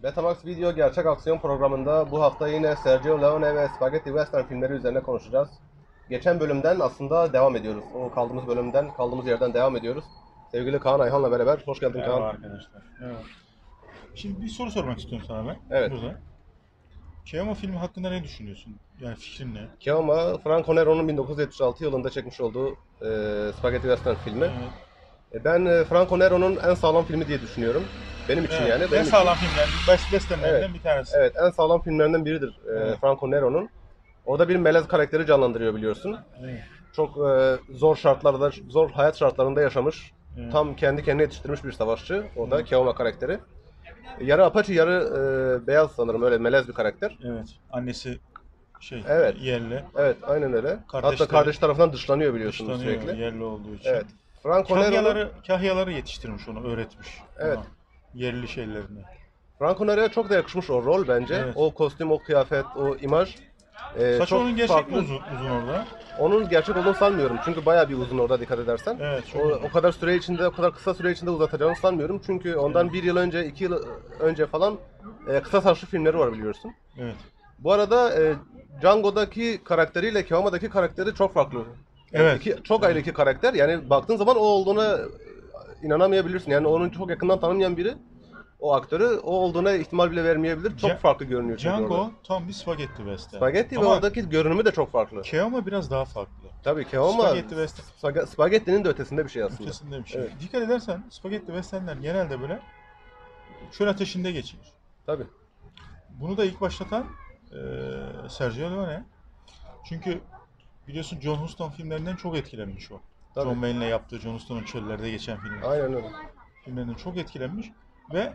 Betamax Video gerçek aksiyon programında bu hafta yine Sergio Leone ve Spaghetti Western filmleri üzerine konuşacağız. Geçen bölümden aslında devam ediyoruz. O kaldığımız bölümden, kaldığımız yerden devam ediyoruz. Sevgili Kaan Ayhan'la beraber. Hoş geldin Merhaba Kaan. arkadaşlar. Merhaba. Şimdi bir soru sormak istiyorum sana ben. Evet. Burada. Keoma filmi hakkında ne düşünüyorsun? Yani fikrin ne? Keoma, Franco Nero'nun 1976 yılında çekmiş olduğu Spaghetti Western filmi. Ben Franco Nero'nun en sağlam filmi diye düşünüyorum. Benim için Evet. yani. En Benim sağlam filmler, best westernlerinden Evet. bir tanesi. Evet, en sağlam filmlerinden biridir Evet. Franco Nero'nun. Orada bir melez karakteri canlandırıyor biliyorsun. Evet. Çok zor şartlarda, zor hayat şartlarında yaşamış. Evet. Tam kendi kendine yetiştirmiş bir savaşçı. O da Keoma karakteri. Yarı Apache, yarı beyaz sanırım, öyle melez bir karakter. Evet. Annesi Evet. yerli. Evet, aynen öyle. Hatta Kardeşleri kardeş tarafından dışlanıyor biliyorsunuz dışlanıyor sürekli. yerli olduğu için. Evet. Franco Nero'nun Kahyaları yetiştirmiş onu, öğretmiş. Evet. Ona yerli şeylerini. Franco Nero'ya çok da yakışmış o rol bence. Evet. O kostüm, o kıyafet, o imaj. Saçı çok onun gerçek mi farklı. uzun orada? Onun gerçek olduğunu sanmıyorum. Çünkü bayağı bir uzun orada dikkat edersen. Evet, çok O kadar süre içinde, o kadar kısa süre içinde uzatacağını sanmıyorum. Çünkü ondan bir yıl önce, 2 yıl önce falan kısa saçlı filmleri var biliyorsun. Evet. Bu arada Django'daki karakteriyle Keoma'daki karakteri çok farklı. Evet. Çok ayrı iki karakter. Yani baktığın zaman o olduğuna inanamayabilirsin. Yani onu çok yakından tanımayan biri o aktörü o olduğuna ihtimal bile vermeyebilir. Çok farklı görünüyor çünkü orada. Django tam bir spagetti western. Spagetti ve Ama oradaki görünümü de çok farklı. Keoma biraz daha farklı. Tabii Keoma Spagetti western Spagetti'nin de ötesinde bir şey aslında. ötesinde bir şey. Evet. Dikkat edersen spagetti westernler genelde böyle çöl ateşinde geçiyor. Tabii. Bunu da ilk başlatan Sergio Leone. Çünkü biliyorsun John Huston filmlerinden çok etkilenmiş o. Tabii. John Wayne'le yaptığı John Huston'un çöllerde geçen Aynen öyle. filmlerinden çok etkilenmiş ve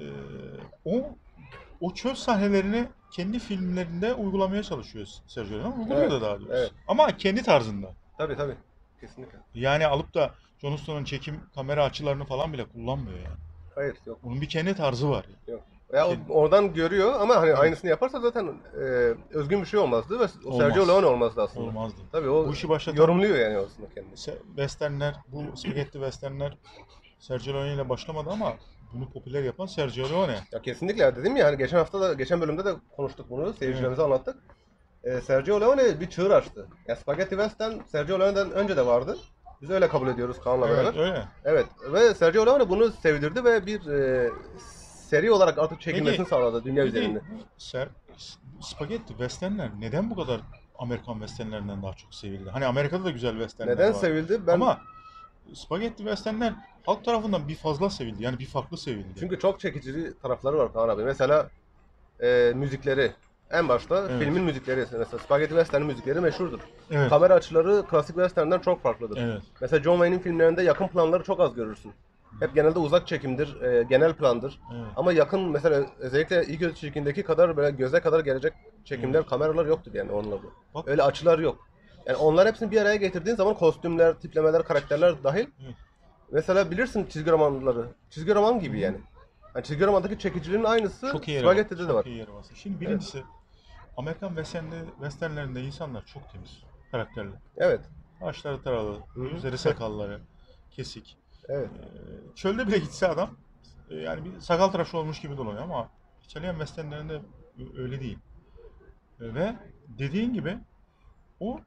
o çöl sahnelerini kendi filmlerinde uygulamaya çalışıyor Sergio Leone. Uyguluyor Evet, da daha doğrusu. evet. Ama kendi tarzında. Tabii. Kesinlikle. Yani alıp da John Huston'un çekim kamera açılarını falan bile kullanmıyor yani. Hayır, yok. Onun bir kendi tarzı var. Yok. Ya oradan görüyor ama hani aynısını yaparsa zaten özgün bir şey olmazdı ve o Olmaz. Sergio Leone olmazdı aslında. Olmazdı. Tabii o Bu işi başlatan yorumluyor yani aslında kendini. westernler, bu spagetti westernler Sergio Leone ile başlamadı ama bunu popüler yapan Sergio Leone. Ya kesinlikle ya, dedim ya hani geçen bölümde de konuştuk bunu, seyircilerimize anlattık. Sergio Leone bir çığır açtı. Ya Spaghetti Western Sergio Leone'den önce de vardı. Biz öyle kabul ediyoruz Kaan'la Evet, beraber. öyle. Evet ve Sergio Leone bunu sevdirdi ve bir seri olarak artık çekilmesini sağladı dünya üzerinde. Spagetti westernler neden bu kadar Amerikan westernlerinden daha çok sevildi? Hani Amerika'da da güzel westernler Neden var. sevildi? Ama spagetti westernler halk tarafından bir fazla sevildi. Yani bir farklı sevildi. Çünkü çok çekici tarafları var Kaan abi. Mesela müzikleri. En başta Evet. filmin müzikleri. Mesela Spaghetti Western'in müzikleri meşhurdur. Evet. Kamera açıları klasik Western'den çok farklıdır. Evet. Mesela John Wayne'in filmlerinde yakın planları çok az görürsün. Hep genelde uzak çekimdir, genel plandır. Evet. Ama yakın mesela özellikle İyi Kötü Çirkin'deki kadar böyle göze kadar gelecek çekimler, Evet. kameralar yoktur yani onlarda. Bak. Öyle açılar yok. Yani onlar hepsini bir araya getirdiğin zaman kostümler, tiplemeler, karakterler dahil. Evet. Mesela bilirsin çizgi romanları. Çizgi roman gibi yani. Yani çizgi romandaki çekiciliğin aynısı Çok iyi yeri var. Spagetti'de de var. Çok iyi yeri var. Şimdi birincisi Amerikan westernlerinde insanlar çok temiz karakterli. Evet. Başları taralı, Hı. yüzleri sakalları, kesik. Evet. Çölde bile gitse adam yani bir sakal tıraşı olmuş gibi dolanıyor ama İtalyan westernlerinde öyle değil. Ve dediğin gibi o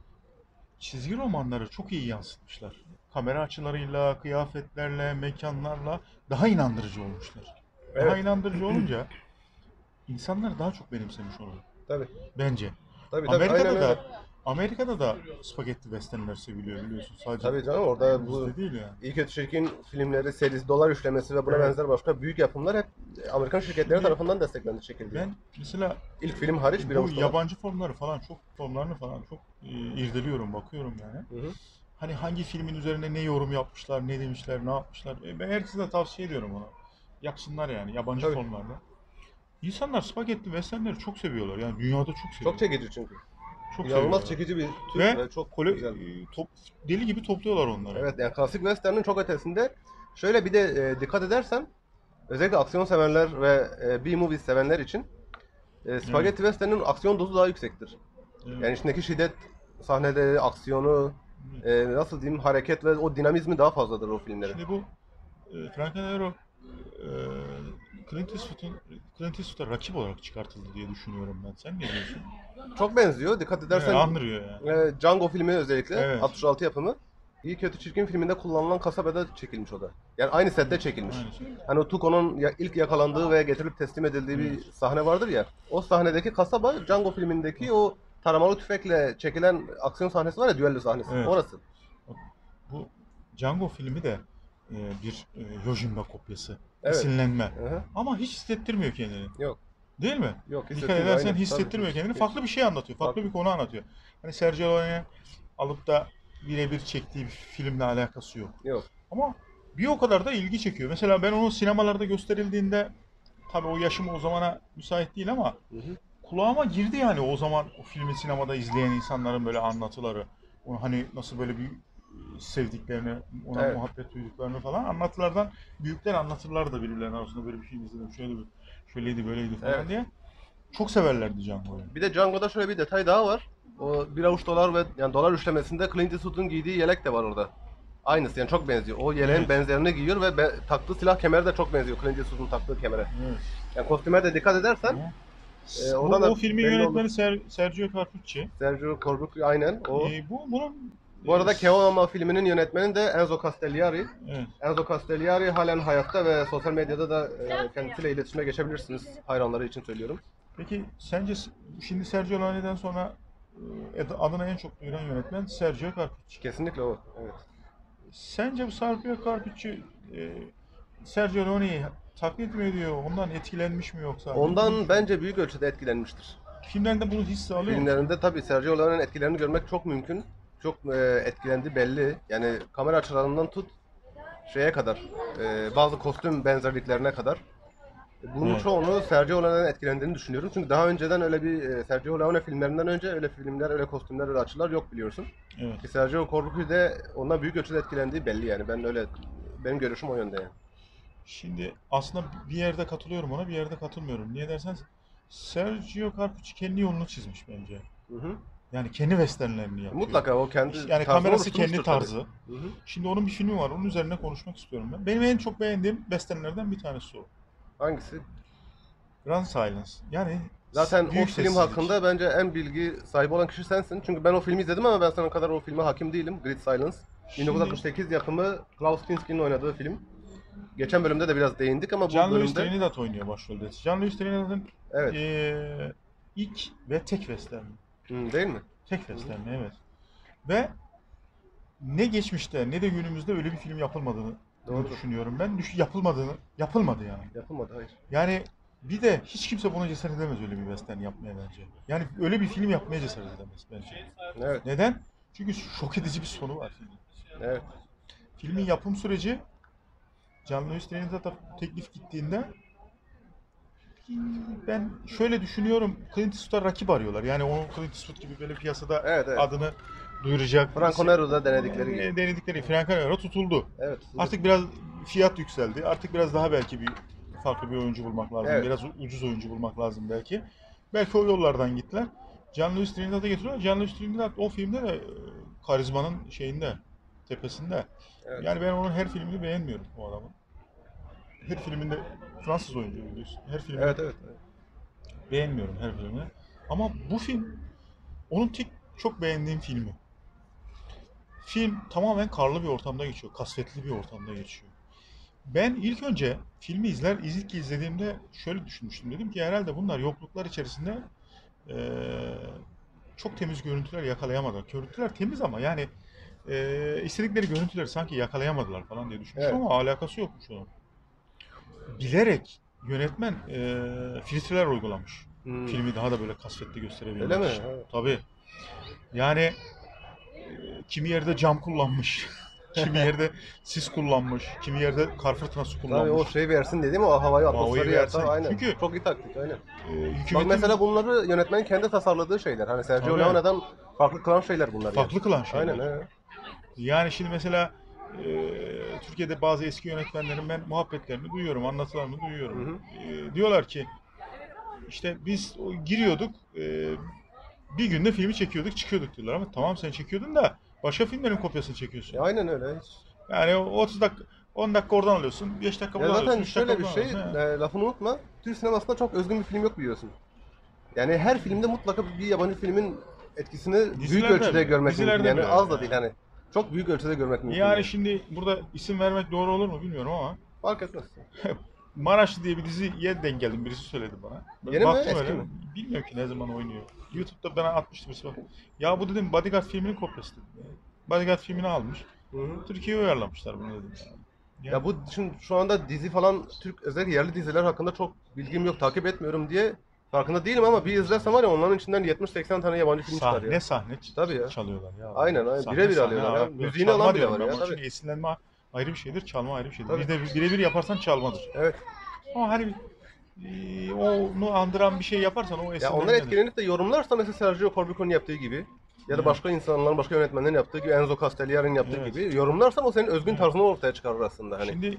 çizgi romanları çok iyi yansıtmışlar. Kamera açılarıyla, kıyafetlerle, mekanlarla daha inandırıcı olmuşlar. Daha Evet. inandırıcı olunca insanlar daha çok benimsemiş onu. Tabii. Bence. Tabii Amerika'da aynen da öyle. Amerika'da da spagetti westernler seviliyor biliyorsun. Sadece Tabii canım orada bu bizde değil yani. İyi Kötü Çirkin filmleri, serisi, dolar üçlemesi ve buna Evet. benzer başka büyük yapımlar hep Amerikan şirketleri Şimdi tarafından desteklendi, çekildi. Ben mesela İlk film hariç bir bu avuçta var. yabancı formlarını falan çok irdeliyorum, bakıyorum yani. Hı hı. Hani hangi filmin üzerine ne yorum yapmışlar, ne demişler, ne yapmışlar. Ben herkese tavsiye ediyorum onu. Yapsınlar yani yabancı Tabii. formlarda. İnsanlar spagetti westernleri çok seviyorlar. Yani dünyada çok seviyorlar. Çok çekici çünkü. Çok İnanılmaz seviyorlar. çekici bir tür Ve ve çok güzel. deli gibi topluyorlar onları. Evet yani klasik western'ın çok ötesinde. Şöyle bir de dikkat edersen özellikle aksiyon severler ve B-movie sevenler için Spaghetti Western'ın aksiyon dozu daha yüksektir. Evet. Yani içindeki şiddet sahneleri, aksiyonu, nasıl diyeyim hareket ve o dinamizmi daha fazladır o filmlerin. Şimdi bu Franco Nero Clint Eastwood'a rakip olarak çıkartıldı diye düşünüyorum ben. Sen ne diyorsun? Çok benziyor. Dikkat edersen Andırıyor yani. Django filmi özellikle Evet. 66 yapımı. İyi Kötü Çirkin filminde kullanılan kasabada çekilmiş o da. Yani aynı sette çekilmiş. Aynı şey. Hani o Tuco'nun ilk yakalandığı ve getirilip teslim edildiği bir sahne vardır ya. O sahnedeki kasaba Django filmindeki o taramalı tüfekle çekilen aksiyon sahnesi var ya, düello sahnesi. Evet. Orası. Bu Django filmi de bir Yojimbo kopyası. Evet. Esinlenme. Hı-hı. Ama hiç hissettirmiyor kendini. Yok. Değil mi? Yok, Dikkat hissettirmiyor, edersen aynen. hissettirmiyor Tabii. kendini. Farklı bir şey anlatıyor. Farklı bir konu anlatıyor. Hani Sergio Leone'yi alıp da birebir çektiği bir filmle alakası yok. Yok. Ama bir o kadar da ilgi çekiyor. Mesela ben onu sinemalarda gösterildiğinde, tabii o yaşım o zamana müsait değil ama Hı-hı. kulağıma girdi yani o zaman o filmi sinemada izleyen insanların böyle anlatıları. Onu hani nasıl böyle bir sevdiklerini, ona Evet. muhabbet duyduklarını falan anlatılardan büyükler anlatırlar da birbirlerine arasında böyle bir film izledim. Şöyleydi böyleydi falan Evet. diye. Çok severlerdi Django'yu. Bir de Django'da şöyle bir detay daha var. O bir avuç dolar ve yani dolar üçlemesinde Clint Eastwood'un giydiği yelek de var orada. Aynısı, yani çok benziyor. O yeleğin Evet. benzerini giyiyor ve taktığı silah kemeri de çok benziyor Clint Eastwood'un taktığı kemere. Evet. Yani kostüme de dikkat edersen oradan da O filmin belli olur. yönetmeni Sergio Corbucci. Sergio Corbucci aynen o. Bunun Bu arada Keohama filminin yönetmeni de Enzo Castellari. evet. Enzo Castellari halen hayatta ve sosyal medyada da kendisiyle iletişime geçebilirsiniz. Hayranları için söylüyorum. Peki sence şimdi Sergio Leone'den sonra adını en çok duyuran yönetmen Sergio Corbucci. Kesinlikle o. Evet. Sence bu Sergio Corbucci Sergio Leone'yi taklit mi ediyor? Ondan etkilenmiş mi yoksa? Ondan bence büyük ölçüde etkilenmiştir. Filmlerinde bunu hissi alıyor musun? Filmlerinde tabii Sergio Leone'nin etkilerini görmek çok mümkün. Çok etkilendi belli. Yani kamera açılarından tut şeye kadar, bazı kostüm benzerliklerine kadar. Bunun Evet. çoğunu Sergio Leone'nin etkilendiğini düşünüyorum. Çünkü daha önceden öyle bir Sergio Leone filmlerinden önce öyle filmler, öyle kostümler, öyle açılar yok biliyorsun. Evet. Ki Sergio Corbucci de ondan büyük ölçüde etkilendiği belli yani. Benim görüşüm o yönde yani. Şimdi aslında bir yerde katılıyorum ona, bir yerde katılmıyorum. Niye dersen Sergio Corbucci kendi yolunu çizmiş bence. Hı hı. Yani kendi westernlerini yapıyor. Mutlaka o kendi Yani tarzını kamerası kendi oluşturmuştur tabii. tarzı. Hı hı. Şimdi onun bir filmi var. Onun üzerine konuşmak istiyorum ben. Benim en çok beğendiğim westernlerden bir tanesi o. Hangisi? Grand Silence. Yani Zaten o büyük film sessizlik. hakkında bence en bilgi sahibi olan kişi sensin. Çünkü ben o filmi izledim ama ben senin kadar o filme hakim değilim. Great Silence. Şimdi 1968 yapımı Klaus Kinski'nin oynadığı film. Geçen bölümde de biraz değindik ama bu Jean-Louis bölümde... Trinidad oynuyor başrolde. Jean-Louis Trinidad'ın Evet. ilk ve tek western. Değil mi? Tek western, evet. Ve ne geçmişte ne de günümüzde öyle bir film yapılmadığını Doğrudur. düşünüyorum ben. Yapılmadı yani. Yapılmadı, hayır. Yani bir de hiç kimse buna cesaret edemez öyle bir western yapmaya bence. Yani öyle bir film yapmaya cesaret edemez bence. Evet. Neden? Çünkü şok edici bir sonu var filmin. Evet. Filmin yapım süreci Jean-Louis Trinidad'a teklif gittiğinde ben şöyle düşünüyorum, Clint Eastwood'a rakip arıyorlar. Yani onun Clint Eastwood gibi böyle piyasada Evet. adını duyuracak Franco Nero'da denedikleri gibi. denedikleri Franco Nero tutuldu. Evet. Artık biraz fiyat yükseldi. Artık biraz daha belki farklı bir oyuncu bulmak lazım. Evet. Biraz ucuz oyuncu bulmak lazım belki. Belki o yollardan gittiler. Jean-Louis Trinidad'a getiriyorlar. Jean-Louis Trinidad o filmde de karizmanın tepesinde. Evet. Yani ben onun her filmini beğenmiyorum o adamın. Her filminde Fransız oyuncu biliyorsun. Her filmini Evet. beğenmiyorum her filmini. Ama bu film onun çok beğendiğim filmi. Film tamamen karlı bir ortamda geçiyor. Kasvetli bir ortamda geçiyor. Ben ilk önce filmi ilk izlediğimde şöyle düşünmüştüm. Dedim ki herhalde bunlar yokluklar içerisinde çok temiz görüntüler yakalayamadılar. Görüntüler temiz ama yani istedikleri görüntüleri sanki yakalayamadılar falan diye düşünmüştüm Evet. ama alakası yokmuş onun. Bilerek yönetmen filtreler uygulamış. Filmi daha da böyle kasvetli gösterebilmek Öyle mi? için. Evet. Tabii. Yani kimi yerde cam kullanmış. Kimi yerde sis kullanmış. Kimi yerde kar fırtınası Tabii kullanmış. o şey versin dedi mi? O havayı, atmosferi versin. yaratan. Aynen. Çünkü çok iyi taktik, aynen. Bak hükümetin mesela bunları yönetmen kendi tasarladığı şeyler. Hani Sergio Tabii. Leone'den farklı kılan şeyler bunlar farklı yani. kılan şeyler. Aynen, evet. Yani şimdi mesela Türkiye'de bazı eski yönetmenlerin ben muhabbetlerini duyuyorum, anlatılarını duyuyorum. Hı hı. Diyorlar ki işte biz giriyorduk, bir günde filmi çekiyorduk, çıkıyorduk diyorlar ama tamam sen çekiyordun da başka filmlerin kopyasını çekiyorsun. Aynen öyle. Hiç. Yani 30 dakika 10 dakika oradan alıyorsun, 5 dakika Ya buradan alıyorsun, zaten 3 dakika şöyle bir buradan şey, alıyorsun. He. lafını unutma. Türk sinemasında çok özgün bir film yok biliyorsun. Yani her filmde mutlaka bir yabancı filmin etkisini büyük Dizilerde ölçüde bile, görmek mümkün. dizilerde Yani bile az da yani. değil hani. Çok büyük ölçüde görmek mümkün. Yani şimdi burada isim vermek doğru olur mu bilmiyorum ama Fark etmez. Maraşlı diye bir diziye denk geldim. Birisi söyledi bana. Ben Yeni mi, baktım eski öyle. mi? Bilmiyorum ki ne zaman oynuyor. YouTube'da bana atmıştı birisi bak. Ya bu dedim Bodyguard filminin kopyası dedim. Bodyguard filmini almış. Hı hı. Türkiye'ye uyarlamışlar bunu dedim. Ya bu şimdi şu anda dizi falan Türk özellikle yerli diziler hakkında çok bilgim yok, takip etmiyorum diye farkında değilim ama bir izlersem var ya onların içinden 70-80 tane yabancı film çıkar ya. Sahne Tabii ya. çalıyorlar ya. Aynen, aynen. Sahne, Birebir sahne alıyorlar ya. abi. Müziğini Çalma alan bile diyorum var ben ya, buna. tabii. Çünkü esinlenme ayrı bir şeydir, çalma ayrı bir şeydir. Tabii. Bir de birebir yaparsan çalmadır. Evet. Ama hani onu andıran bir şey yaparsan o Ya esinlenmedir. onlar etkilenip de yorumlarsa mesela Sergio Corbucci'nin yaptığı gibi ya da başka insanların, başka yönetmenlerin yaptığı gibi, Enzo Castellari'nin yaptığı Evet. gibi yorumlarsan o senin özgün Evet. tarzını ortaya çıkarır aslında hani. Şimdi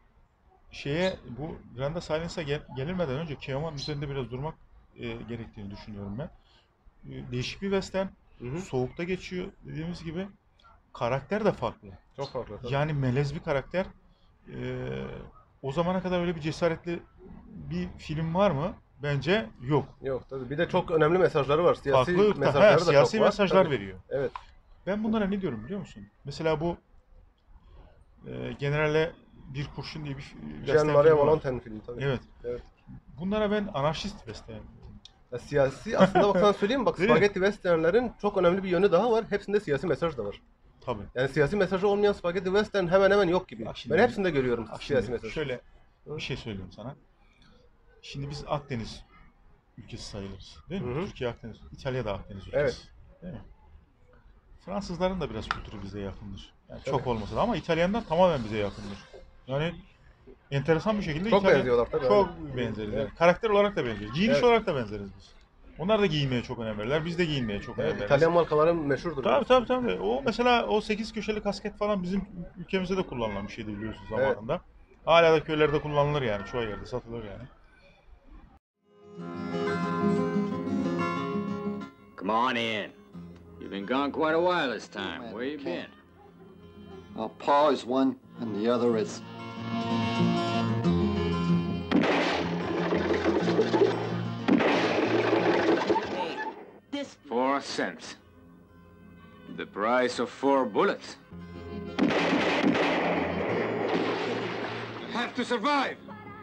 bu Branda Silence'a gelinmeden önce Keoman üzerinde biraz durmak gerektiğini düşünüyorum ben. Değişik bir western, Hı hı. soğukta geçiyor dediğimiz gibi. Karakter de farklı. Çok farklı. Tabii. Yani melez bir karakter. O zamana kadar öyle bir cesaretli bir film var mı? Bence yok. Yok tabii. Bir de çok önemli mesajları var. Siyasi Farklı ırkta, mesajları da siyasi çok var. mesajlar Tabii. veriyor. Evet. Ben bunlara ne diyorum biliyor musun? Mesela bu Generale Bir Kurşun diye bir western Jean-Marie filmi var. Valentin filmi tabii. Evet. Evet. Bunlara ben anarşist western. Ya siyasi aslında bak sana söyleyeyim mi? Bak Değil mi? spagetti westernlerin çok önemli bir yönü daha var. Hepsinde siyasi mesaj da var. Tabii. Yani siyasi mesajı olmayan spagetti western hemen hemen yok gibi. Bak şimdi- Ben hepsinde görüyorum Bak siyasi şimdi mesaj. şöyle bir şey söyleyeyim sana. Şimdi biz Akdeniz ülkesi sayılırız. Değil mi? Hı hı. Türkiye Akdeniz, İtalya da Akdeniz ülkesi. Evet. Değil mi? Fransızların da biraz kültürü bize yakındır. Yani Tabii. çok olmasa da ama İtalyanlar tamamen bize yakındır. Yani enteresan bir şekilde Çok benziyorlar tabii, Çok evet. benzeriz. Evet. Yani. Karakter olarak da benzeriz. Giyiniş Evet. olarak da benzeriz biz. Onlar da giyinmeye çok önem verirler. Biz de giyinmeye çok önem Evet, veririz. İtalyan markaları meşhurdur. Tabii. O mesela o 8 köşeli kasket falan bizim ülkemizde de kullanılan bir şeydi biliyorsunuz Evet. zamanında. Hala da köylerde kullanılır yani. Çoğu yerde satılır yani. Come on in. You've been gone quite a while this time. Where you been? Paul is one, and the other is. Hey, this 4 cents. The price of 4 bullets. You have to survive.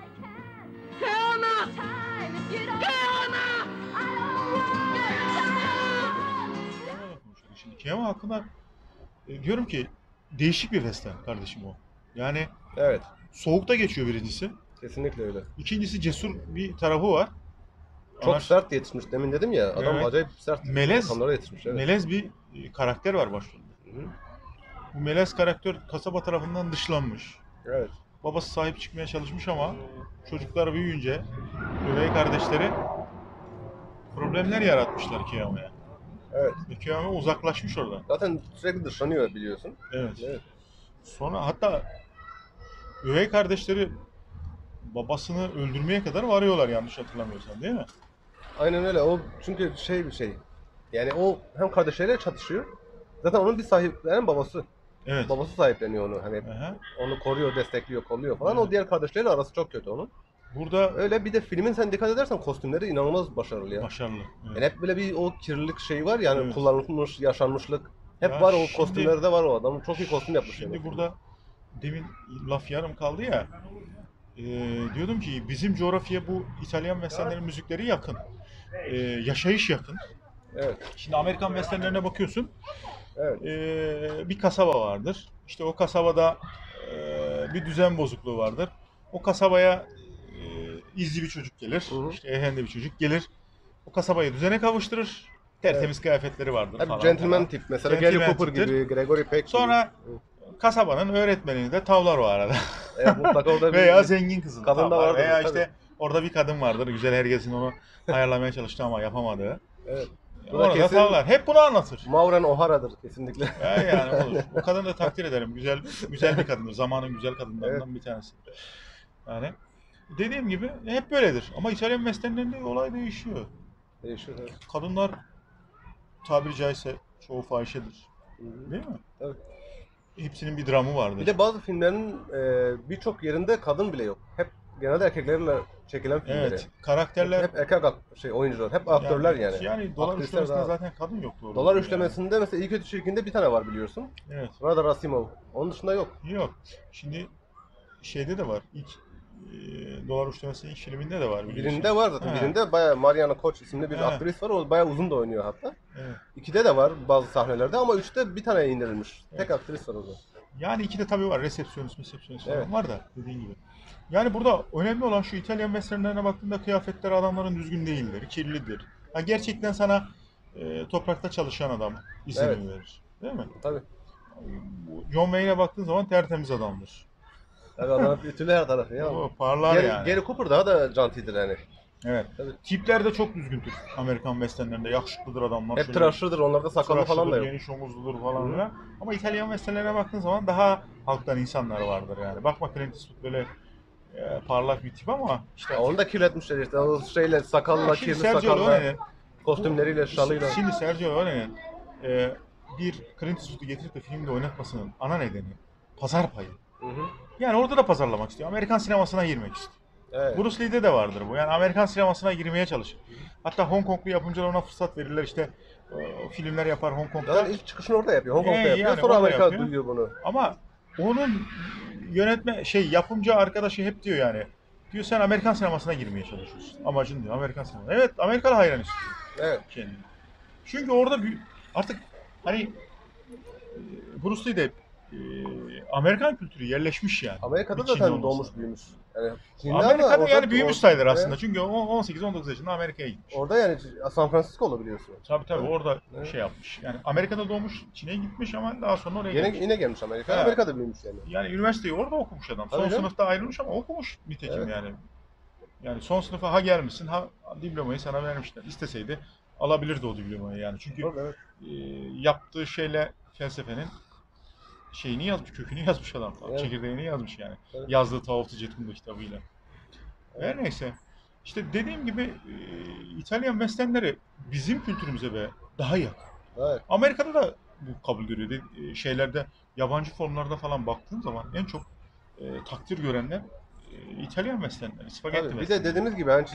Hell no! Time if you don't Hell no! I don't want time! Şimdi Kemal hakkında diyorum ki değişik bir western kardeşim o. Yani Evet. soğukta geçiyor birincisi. Kesinlikle öyle. İkincisi cesur bir tarafı var. Çok Anarş- sert yetişmiş. Demin dedim ya adam Evet. acayip sert Melez. ortamlara yetişmiş. Evet. Melez bir karakter var başrolde. Hı hı. Bu melez karakter kasaba tarafından dışlanmış. Evet. Babası sahip çıkmaya çalışmış ama çocuklar büyüyünce üvey kardeşleri problemler yaratmışlar Kiyamo'ya. Evet. Ve Kiyamo uzaklaşmış oradan. Zaten sürekli dışlanıyor biliyorsun. Evet. Evet. Sonra hatta üvey kardeşleri babasını öldürmeye kadar varıyorlar yanlış hatırlamıyorsam değil mi? Aynen öyle. O çünkü bir şey. Yani o hem kardeşleriyle çatışıyor. Zaten onun bir sahiplenen babası. Evet. Babası sahipleniyor onu. Hani Aha. onu koruyor, destekliyor, kolluyor falan. Evet. O diğer kardeşleriyle arası çok kötü onun. Burada Öyle bir de filmin sen dikkat edersen kostümleri inanılmaz başarılı ya. başarılı. Evet. Yani hep böyle bir o kirlilik şeyi var yani Evet. kullanılmış, yaşanmışlık. Hep Ya var o şimdi- kostümlerde var o adam. Çok iyi kostüm yapmış. Şimdi yani. burada demin laf yarım kaldı ya. Diyordum ki bizim coğrafyaya bu İtalyan westernlerin müzikleri yakın. Yaşayış yakın. Evet. Şimdi Amerikan westernlerine bakıyorsun. Evet. Bir kasaba vardır. İşte o kasabada bir düzen bozukluğu vardır. O kasabaya izci bir çocuk gelir. Hı hı. İşte ehende bir çocuk gelir. O kasabayı düzene kavuşturur. Tertemiz kıyafetleri vardır Hep falan. gentleman falan. tip. Mesela Gentleman Gary Cooper tiptir. gibi, Gregory Peck gibi. Sonra kasabanın öğretmenini de tavlar o arada. Mutlaka orada Veya zengin kızını kadın da tavlar. vardır, Veya tabii. işte orada bir kadın vardır. Güzel herkesin onu ayarlamaya çalıştı ama yapamadığı. Evet. Bu da Orada kesin- tavlar. Hep bunu anlatır. Maureen O'Hara'dır kesinlikle. Yani olur. O kadını da takdir ederim. Güzel bir kadındır. Zamanın güzel kadınlarından bir tanesi. Yani dediğim gibi hep böyledir. Ama İtalyan westernlerinde olay değişiyor. Değişiyor evet. Kadınlar tabiri caizse çoğu fahişedir. Hı hı. Değil mi? Evet. hepsinin bir dramı vardır. Bir de bazı filmlerin birçok yerinde kadın bile yok. Hep genelde erkeklerle çekilen filmleri. Evet, karakterler Hep erkek oyuncular, hep aktörler yani. Yani dolar Aktrisler üçlemesinde daha- zaten kadın yok doğru. Dolar yani. üçlemesinde mesela İyi Kötü Çirkin'de bir tane var biliyorsun. Evet. Radar Rasimov. Onun dışında yok. Yok. Şimdi şeyde de var. İlk dolar üçlemesinin ilk filminde de var biliyorsun. Birinde var zaten. Ha. Birinde bayağı Mariana Koç isimli bir Ha. aktris var. O bayağı uzun da oynuyor hatta. Evet. 2'de de var bazı sahnelerde ama 3'te bir tane indirilmiş. Evet. Tek aktris var orada. Yani iki de tabii var. Resepsiyonist falan Evet. var da dediğin gibi. Yani burada önemli olan şu İtalyan westernlerine baktığında kıyafetler adamların düzgün değildir, kirlidir. Ha, gerçekten sana toprakta çalışan adam izlenim verir. Değil mi? Tabii. Bu John Wayne'e baktığın zaman tertemiz adamdır. Tabii adam ütülü her tarafı ya. O parlar Gary, yani. Gary Cooper daha da cantidir yani. Evet. Tabii. Tipler de çok düzgündür Amerikan westernlerinde. Yakışıklıdır adamlar. Hep Şöyle tıraşlıdır. Onlarda sakalı falan da tıraşlıdır, yok. geniş omuzludur falan filan. Ama İtalyan westernlerine baktığın zaman daha halktan insanlar vardır yani. Bakma Clint Eastwood böyle parlak bir tip ama işte Onu da kirletmişler işte. O şeyle sakalla, şimdi kirli Sergio sakalla, Leone'nin kostümleriyle, şalıyla. Şimdi Sergio Leone'nin bir Clint Eastwood'u getirip de filmde oynatmasının ana nedeni pazar payı. Hı hı. Yani orada da pazarlamak istiyor. Amerikan sinemasına girmek istiyor. Evet. Bruce Lee'de de vardır bu. Yani Amerikan sinemasına girmeye çalışır. Hatta Hong Konglu yapımcılar ona fırsat verirler işte filmler yapar Hong Kong'da. Zaten ilk çıkışını orada yapıyor. Hong Kong'da yapıyor. yani Sonra orada Amerika yapıyor. duyuyor bunu. Ama onun yapımcı arkadaşı hep diyor yani. Diyor sen Amerikan sinemasına girmeye çalışıyorsun. Amacın diyor Amerikan sinemasına. Evet Amerikalı hayran istiyor Evet. kendini. Çünkü orada artık hani Bruce Lee de Amerikan kültürü yerleşmiş yani. Amerika'da Bir Çinli zaten olması. doğmuş büyümüş. Yani Çinli ama Amerika'da orada- yani büyümüş sayılır Evet. aslında. Çünkü 18-19 yaşında Amerika'ya gitmiş. Orada yani San Francisco'lu biliyorsun. Tabii orada Evet. şey yapmış. Yani Amerika'da doğmuş, Çin'e gitmiş ama daha sonra oraya Yine, gelmiş. yine gelmiş Amerika'ya. Evet. Amerika'da büyümüş yani. Yani üniversiteyi orada okumuş adam. Tabii Son canım. sınıfta ayrılmış ama okumuş nitekim Evet. yani. Yani son sınıfa ha gelmişsin ha diplomayı sana vermişler. İsteseydi alabilirdi o diplomayı yani. Çünkü Orada, evet. yaptığı şeyle felsefenin şeyini yazmış, kökünü yazmış adam. Evet. Çekirdeğini yazmış yani. Evet. Yazdığı Tavafı Cetunda kitabıyla. Her neyse. İşte dediğim gibi İtalyan westernleri bizim kültürümüze ve daha yakın. Evet. Amerika'da da bu kabul görüyor. Şeylerde yabancı formlarda falan baktığın zaman en çok takdir görenler İtalyan westernleri, spagetti Tabii. Bir de westernleri. dediğimiz gibi hani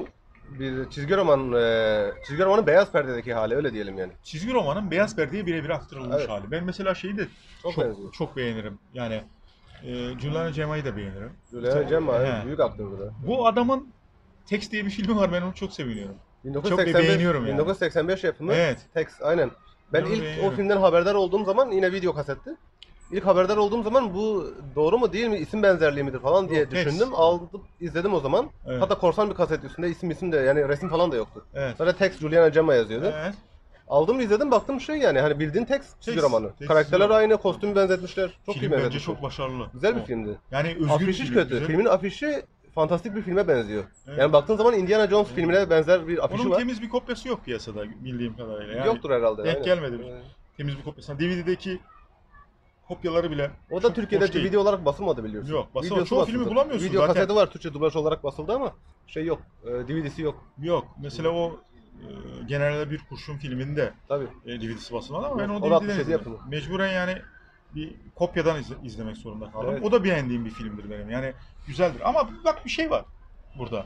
çizgi romanın beyaz perdedeki hali öyle diyelim yani. Çizgi romanın beyaz perdeye birebir aktarılmış Evet. hali. Ben mesela şeyi de Çok benziyor. çok beğenirim. Yani Giuliano Gema'yı da beğenirim. Julian Gemma He. büyük aktördür. ha. Bu adamın Tex diye bir filmi var. Ben onu çok seviniyorum. 1985, beğeniyorum yani. 1985 yapımı. Evet. Tex aynen. Ben Onu ilk beğeniyorum. o filmden haberdar olduğum zaman yine video kasetti. İlk haberdar olduğum zaman bu doğru mu değil mi, isim benzerliği midir falan diye Yok, Tex. düşündüm. Aldım, izledim o zaman. Evet. Hatta korsan bir kaset üstünde isim de yani resim falan da yoktu. Evet. Sadece Tex Juliana Gemma yazıyordu. Evet. Aldım izledim baktım hani bildiğin Tex çizgi romanı. Tex Karakterler çizgi aynı, kostümü benzetmişler. Çok iyi Film bence benzetmişler. çok başarılı. Güzel bir O. filmdi. Yani özgür Afişi film, kötü. güzel. Filmin afişi fantastik bir filme benziyor. Evet. Yani baktığın zaman Indiana Jones filmine benzer bir afişi Onun var. temiz bir kopyası yok piyasada bildiğim kadarıyla. Yani Yoktur herhalde. denk aynen. gelmedi. Evet. Temiz bir kopyası. DVD'deki kopyaları bile O da çok Türkiye'de hoş değil. DVD olarak basılmadı biliyorsun. Yok, basılmadı. Videosu Çoğu filmi basıldı. bulamıyorsun Video zaten. kaseti var, Türkçe dublaj olarak basıldı ama şey yok, DVD'si yok. Yok. Mesela o General'de Bir Kurşun filminde Tabii. DVD'si basılmadı ama ben Yok, o o da DVD'den 67 izledim. yapımı. Mecburen yani bir kopyadan izlemek zorunda kaldım. Evet. O da beğendiğim bir filmdir benim. Yani güzeldir. Ama bak bir şey var burada.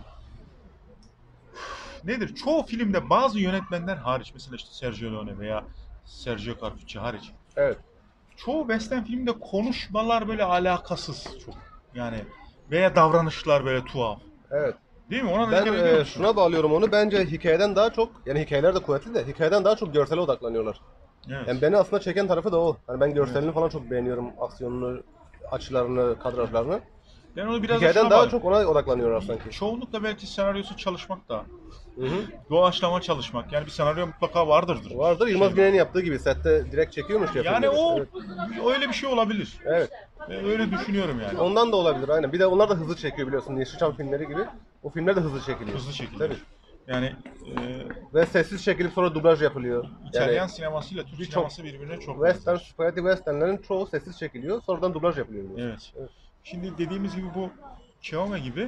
Nedir? Çoğu filmde bazı yönetmenler hariç, mesela işte Sergio Leone veya Sergio Corbucci hariç, Evet. çoğu western filmde konuşmalar böyle alakasız çok. Yani veya davranışlar böyle tuhaf. Evet. Değil mi? Ona da Ben dikkat ediyor musun? şuna bağlıyorum onu. Bence hikayeden daha çok, yani hikayeler de kuvvetli de hikayeden daha çok görsele odaklanıyorlar. Evet. Yani beni aslında çeken tarafı da o. Hani ben görselini falan çok beğeniyorum. Aksiyonunu, açılarını, kadrajlarını. Ben onu biraz da Hikayeden şuna daha bağlıyorum. çok ona odaklanıyorlar sanki. Çoğunlukla belki senaryosu çalışmak da, Hı hı. doğaçlama çalışmak. Yani bir senaryo mutlaka vardır. Vardır. Yılmaz Şey- Güney'in yaptığı gibi sette direkt çekiyormuş ya Yani filmleri. o Evet. öyle bir şey olabilir. Evet. Ben öyle düşünüyorum yani. Ondan da olabilir aynen. Bir de onlar da hızlı çekiyor biliyorsun. Yeşilçam filmleri gibi. O filmler de hızlı çekiliyor. Hızlı şekilde. Tabii. Yani Ve sessiz çekilip sonra dublaj yapılıyor. İtalyan sinemasıyla Türk birçok sineması birbirine çok Western, benzer. spaghetti westernlerin çoğu sessiz çekiliyor. Sonradan dublaj yapılıyor. biliyorsun. Evet. Evet. Şimdi dediğimiz gibi bu Keome gibi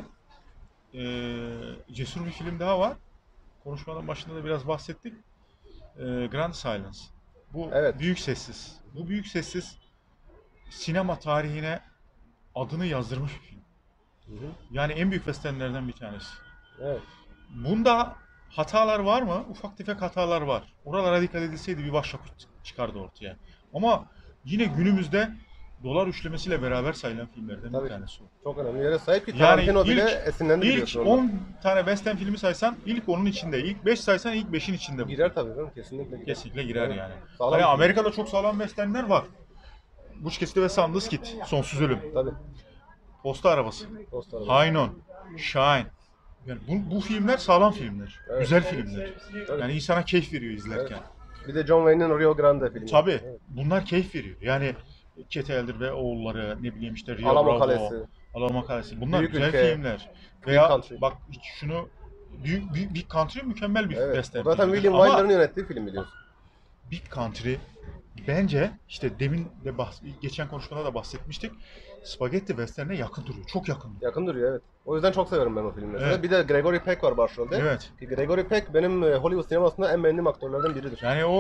cesur bir film daha var. Konuşmanın başında da biraz bahsettik. Grand Silence. Bu Evet. büyük sessiz. Bu büyük sessiz sinema tarihine adını yazdırmış bir film. Hı hı. Yani en büyük westernlerden bir tanesi. Evet. Bunda hatalar var mı? Ufak tefek hatalar var. Oralara dikkat edilseydi bir başyapıt çıkardı ortaya. Ama yine günümüzde dolar üçlemesiyle beraber sayılan filmlerden Tabii bir ki. tanesi o. Çok önemli yere sahip ki Yani Tarantino bile esinlendi ilk biliyorsun ondan. 10 tane western filmi saysan ilk onun içinde. İlk 5 saysan ilk 5'in içinde bu. Girer tabii canım, kesinlikle girer. Kesinlikle girer Evet. yani. Sağlam Hani bir film. Amerika'da çok sağlam westernler var. Butch Cassidy ve Sundance Kid, Sonsuz Ölüm, Tabii. Posta Arabası, Dost arabası. High Noon, Shine. Yani bu filmler sağlam filmler. Evet. Güzel filmler. Tabii. Yani insana keyif veriyor izlerken. Bir de John Wayne'in Rio Grande filmi. Tabii. Evet. Bunlar keyif veriyor. Yani Chet Elder ve oğulları, ne bileyim işte Rio Alamo Bravo, Kalesi. Alamo Kalesi. Bunlar Büyük güzel Ülke. filmler. Veya Country. bak şunu Big Country mükemmel bir Evet. western O zaten filmidir. William Ama Wyler'ın yönettiği film biliyorsun. Big Country bence işte demin de geçen konuşmada da bahsetmiştik. Spaghetti Western'e yakın duruyor. Çok yakın duruyor. Yakın duruyor, evet. O yüzden çok severim ben o filmi mesela. Evet. Bir de Gregory Peck var başrolde. Evet. Ki Gregory Peck benim Hollywood sinemasında en beğendiğim aktörlerden biridir. Yani o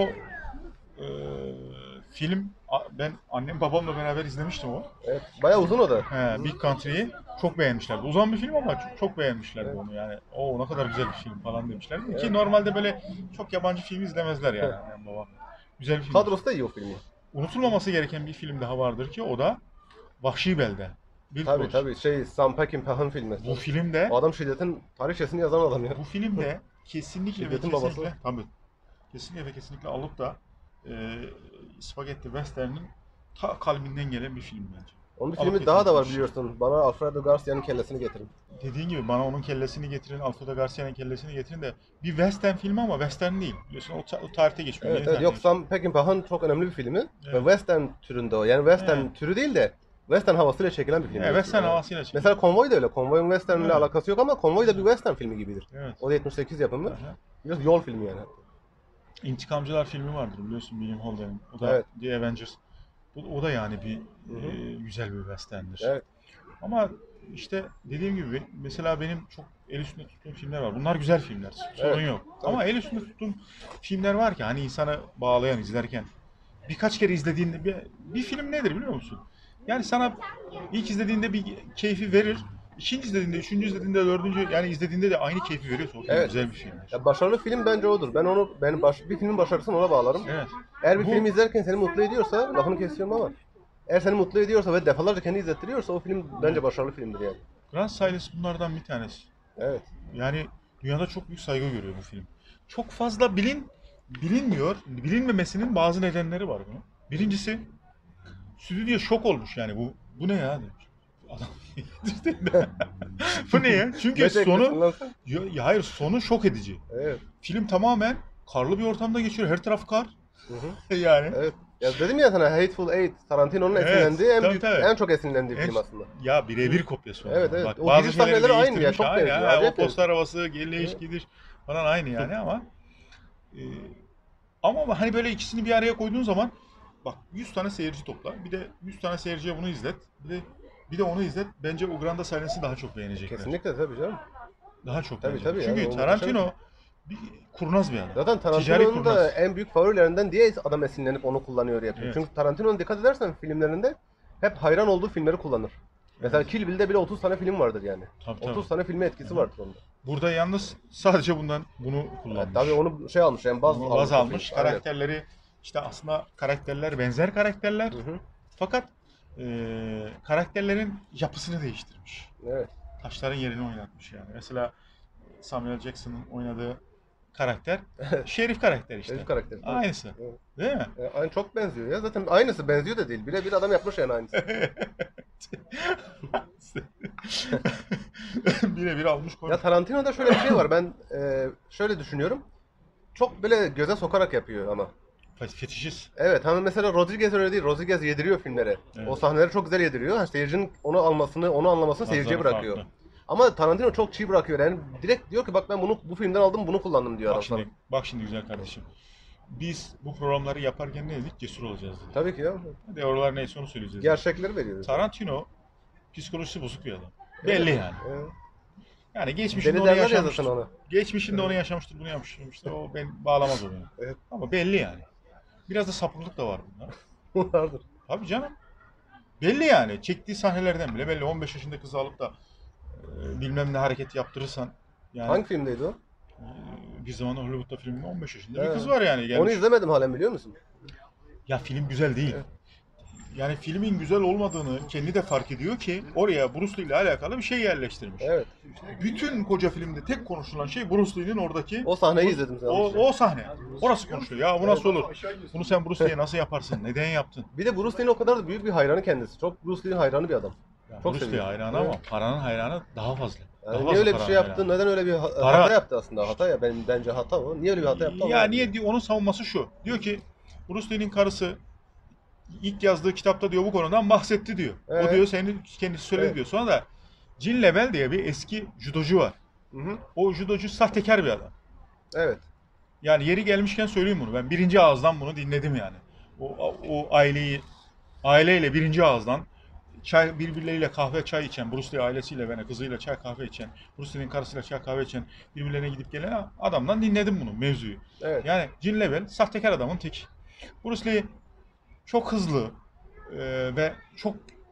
film ben annem babamla beraber izlemiştim o. Evet. Bayağı uzun o da. Big Country'yi çok beğenmişlerdi. Uzun bir film ama çok beğenmişlerdi Evet. onu yani. O ne kadar güzel bir film falan demişlerdi. Evet. Ki normalde böyle çok yabancı film izlemezler yani annem babam. Güzel bir film. Kadrosu da iyi o filmin. Unutulmaması gereken bir film daha vardır ki o da Vahşi Belde. Bill Tabii Cosby. tabii. Sam Peckinpah'ın filmi. Bu filmde O adam şiddetin tarihçesini yazan adam ya. bu filmde kesinlikle ve Şiddetin kesinlikle babası. tabii kesinlikle ve kesinlikle alıp da Spaghetti Western'in ta kalbinden gelen bir film bence. Onun bir Alıp filmi daha da var getirmiş. biliyorsun. Bana Alfredo Garcia'nın kellesini getirin. Dediğin gibi bana onun kellesini getirin, Alfredo Garcia'nın kellesini getirin de bir western filmi ama western değil. Biliyorsun o tarihte geçmiyor. Evet, yeni evet. Yok, tarihte Sam Peckinpah'ın çok önemli bir filmi. Ve Evet. western türünde o. Yani western Evet. türü değil de western havasıyla çekilen bir film. geçiyor. Evet, western havasıyla çekiyor. Mesela Konvoy da öyle. Konvoy'un western ile Evet. alakası yok ama Konvoy da bir western filmi gibidir. Evet. O da 78 yapımı. Aha. Biraz yol filmi yani. İntikamcılar filmi vardır biliyorsun William Holden'in. O da Evet. The Avengers. O da yani bir Hı hı. güzel bir westerndir. Evet. Ama işte dediğim gibi mesela benim çok el üstünde tuttuğum filmler var. Bunlar güzel filmler. Sorun Evet, yok. tabii. Ama el üstünde tuttuğum filmler var ki hani insanı bağlayan izlerken birkaç kere izlediğinde bir film nedir biliyor musun? Yani sana ilk izlediğinde bir keyfi verir. İkinci izlediğinde, üçüncü izlediğinde, dördüncü yani izlediğinde de aynı keyfi veriyorsa o film Evet. güzel bir filmdir. Ya başarılı film bence odur. Bir filmin başarısını ona bağlarım. Evet. Eğer bir Bu- film izlerken seni mutlu ediyorsa, lafını kesiyorum ama eğer seni mutlu ediyorsa ve defalarca kendi izlettiriyorsa o film bence başarılı filmdir yani. Grand Silence bunlardan bir tanesi. Evet. Yani dünyada çok büyük saygı görüyor bu film. Çok fazla bilinmiyor. Bilinmemesinin bazı nedenleri var bunun. Birincisi stüdyo şok olmuş yani bu ne ya demiş. Adam bu ne ya? Çünkü Ne çekmişsin sonu lan sen? hayır sonu şok edici. Evet. Film tamamen karlı bir ortamda geçiyor. Her taraf kar. Hı hı. Yani Evet. Ya dedim ya sana Hateful Eight, Tarantino'nun Evet, esinlendiği tabii, tabii. en çok esinlendiği En- film aslında. ya birebir kopyası o. Evet, zaman. evet. Bak, O bazı giriş şeyleri sahneleri aynı ya, değiştirmiş. çok Aynı, benziyor, ha, o acayip posta arabası, geliş Evet. gidiş falan aynı yani ama hani böyle ikisini bir araya koyduğun zaman bak 100 tane seyirci topla. Bir de 100 tane seyirciye bunu izlet. Bir de onu izlet. Bence o Granda Silence'ı daha çok beğenecekler. Kesinlikle tabii canım. Daha çok Tabii, beğenecekler. tabii Çünkü yani o Tarantino bir kurnaz bir adam. Zaten Ticari Tarantino'nun da kurnaz. en büyük favorilerinden diye adam esinlenip onu kullanıyor yapıyor. Evet. Çünkü Tarantino'nun dikkat edersen filmlerinde hep hayran olduğu filmleri kullanır. Mesela Kill Bill'de bile 30 tane film vardır yani. Tabii, 30 tabii. tane filme etkisi vardır onda. Burada yalnız sadece bunu kullanmış. Tabii onu şey almış yani baz Onu baz almış. Aynen. Karakterleri işte aslında karakterler benzer karakterler. Hı hı. Fakat karakterlerin yapısını değiştirmiş. Evet. Taşların yerini oynatmış yani. Mesela Samuel Jackson'ın oynadığı karakter Şerif karakter işte. Herif karakteri. Aynısı. Evet. Değil mi? Aynı çok benziyor ya. Zaten aynısı benziyor da değil. Birebir adam yapmış yani aynısı. Birebir almış Ya koymuş. Tarantino'da şöyle bir şey var. Ben şöyle düşünüyorum. Çok böyle göze sokarak yapıyor ama. Fetişist. Evet, hani mesela Rodriguez öyle değil. Rodriguez yediriyor filmlere. Evet. O sahneleri çok güzel yediriyor. Hani seyircinin onu almasını, onu anlamasını seyirciye Bazıları bırakıyor. farklı. Ama Tarantino çok çiğ bırakıyor. Yani direkt diyor ki bak ben bu filmden aldım, bunu kullandım diyor Bak adam şimdi, sana. bak şimdi güzel kardeşim. Biz bu programları yaparken ne dedik? Cesur olacağız dedik. Tabii ki ya. Hadi oralar neyse onu söyleyeceğiz. Gerçekleri veriyor. Tarantino psikolojisi bozuk bir adam. Belli yani. Evet. Yani geçmişinde Deli onu derler ya yaşamıştır. zaten ona. Geçmişinde onu yaşamıştır, bunu yapmıştır. O beni bağlamaz o beni. Evet. Ama belli yani. Biraz da sapıklık da var bunda. Vardır. Tabii canım. Belli yani. Çektiği sahnelerden bile belli. 15 yaşında kızı alıp da bilmem ne hareket yaptırırsan yani Hangi filmdeydi o? bir zamanlar Hollywood'da filminde 15 yaşında bir Evet. kız var yani. Onu Gelmiş. izlemedim halen, biliyor musun? Ya film güzel değil. Evet. Yani filmin güzel olmadığını kendi de fark ediyor ki oraya Bruce Lee ile alakalı bir şey yerleştirmiş. Evet. Bütün koca filmde tek konuşulan şey Bruce Lee'nin oradaki O sahneyi izledim sen. o sahne. Orası konuşuyor. Ya bu nasıl olur? Bunu sen Bruce Lee'ye nasıl yaparsın? Neden yaptın? Bir de Bruce Lee'nin o kadar da büyük bir hayranı kendisi. Çok Bruce Lee'nin hayranı bir adam. Ya Çok Bruce Lee seviyor. hayranı Evet. ama paranın hayranı daha fazla. Daha Yani fazla niye öyle bir paranın şey yaptı? hayranı. Neden öyle bir Para- hata yaptı aslında? Hata ya, bence hata o. Niye öyle bir hata yaptı? Ya anlamadım. niye diyor, onun savunması şu. Diyor ki Bruce Lee'nin karısı ilk yazdığı kitapta diyor bu konudan bahsetti diyor. Evet. O diyor kendisi söyledi Evet. diyor. Sonra da Gene Lebel diye bir eski judocu var. Hı hı. O judocu sahtekar bir adam. Evet. Yani yeri gelmişken söyleyeyim bunu. Ben birinci ağızdan bunu dinledim yani. O aileyle birinci ağızdan birbirleriyle kahve çay içen, Bruce Lee ailesiyle ve kızıyla çay kahve içen, Bruce Lee'nin karısıyla çay kahve içen, birbirlerine gidip gelen adamdan dinledim bunu, mevzuyu. Evet. Yani Gene Lebel sahtekar adamın teki. Bruce Lee çok hızlı ve çok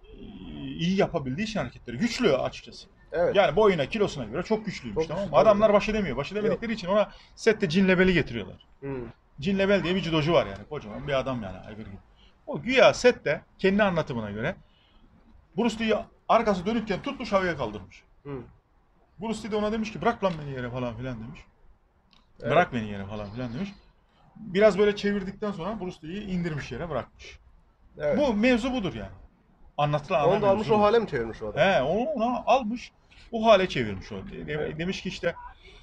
iyi yapabildiği için hareketleri. Güçlü açıkçası. Evet. Yani boyuna, kilosuna göre çok güçlüymüş, Çok tamam mı? güçlü, Adamlar tabii. baş edemiyor. Baş edemedikleri için ona sette Gene Lebel'i getiriyorlar. Hı. Gene Lebel diye bir judocu var yani. Kocaman bir adam yani. Aygır gibi. O güya sette kendi anlatımına göre Bruce Lee'yi arkası dönükken tutmuş havaya kaldırmış. Hı. Bruce Lee de ona demiş ki bırak lan beni yere falan filan demiş. Evet. Bırak beni yere falan filan demiş. Biraz böyle çevirdikten sonra Bruce Lee'yi indirmiş yere bırakmış. Evet. Bu mevzu budur yani. Anlatılan ana Onu da almış mevzu o bu. hale mi çevirmiş o adam? He, ona almış, o hale çevirmiş o. Evet. Demiş ki işte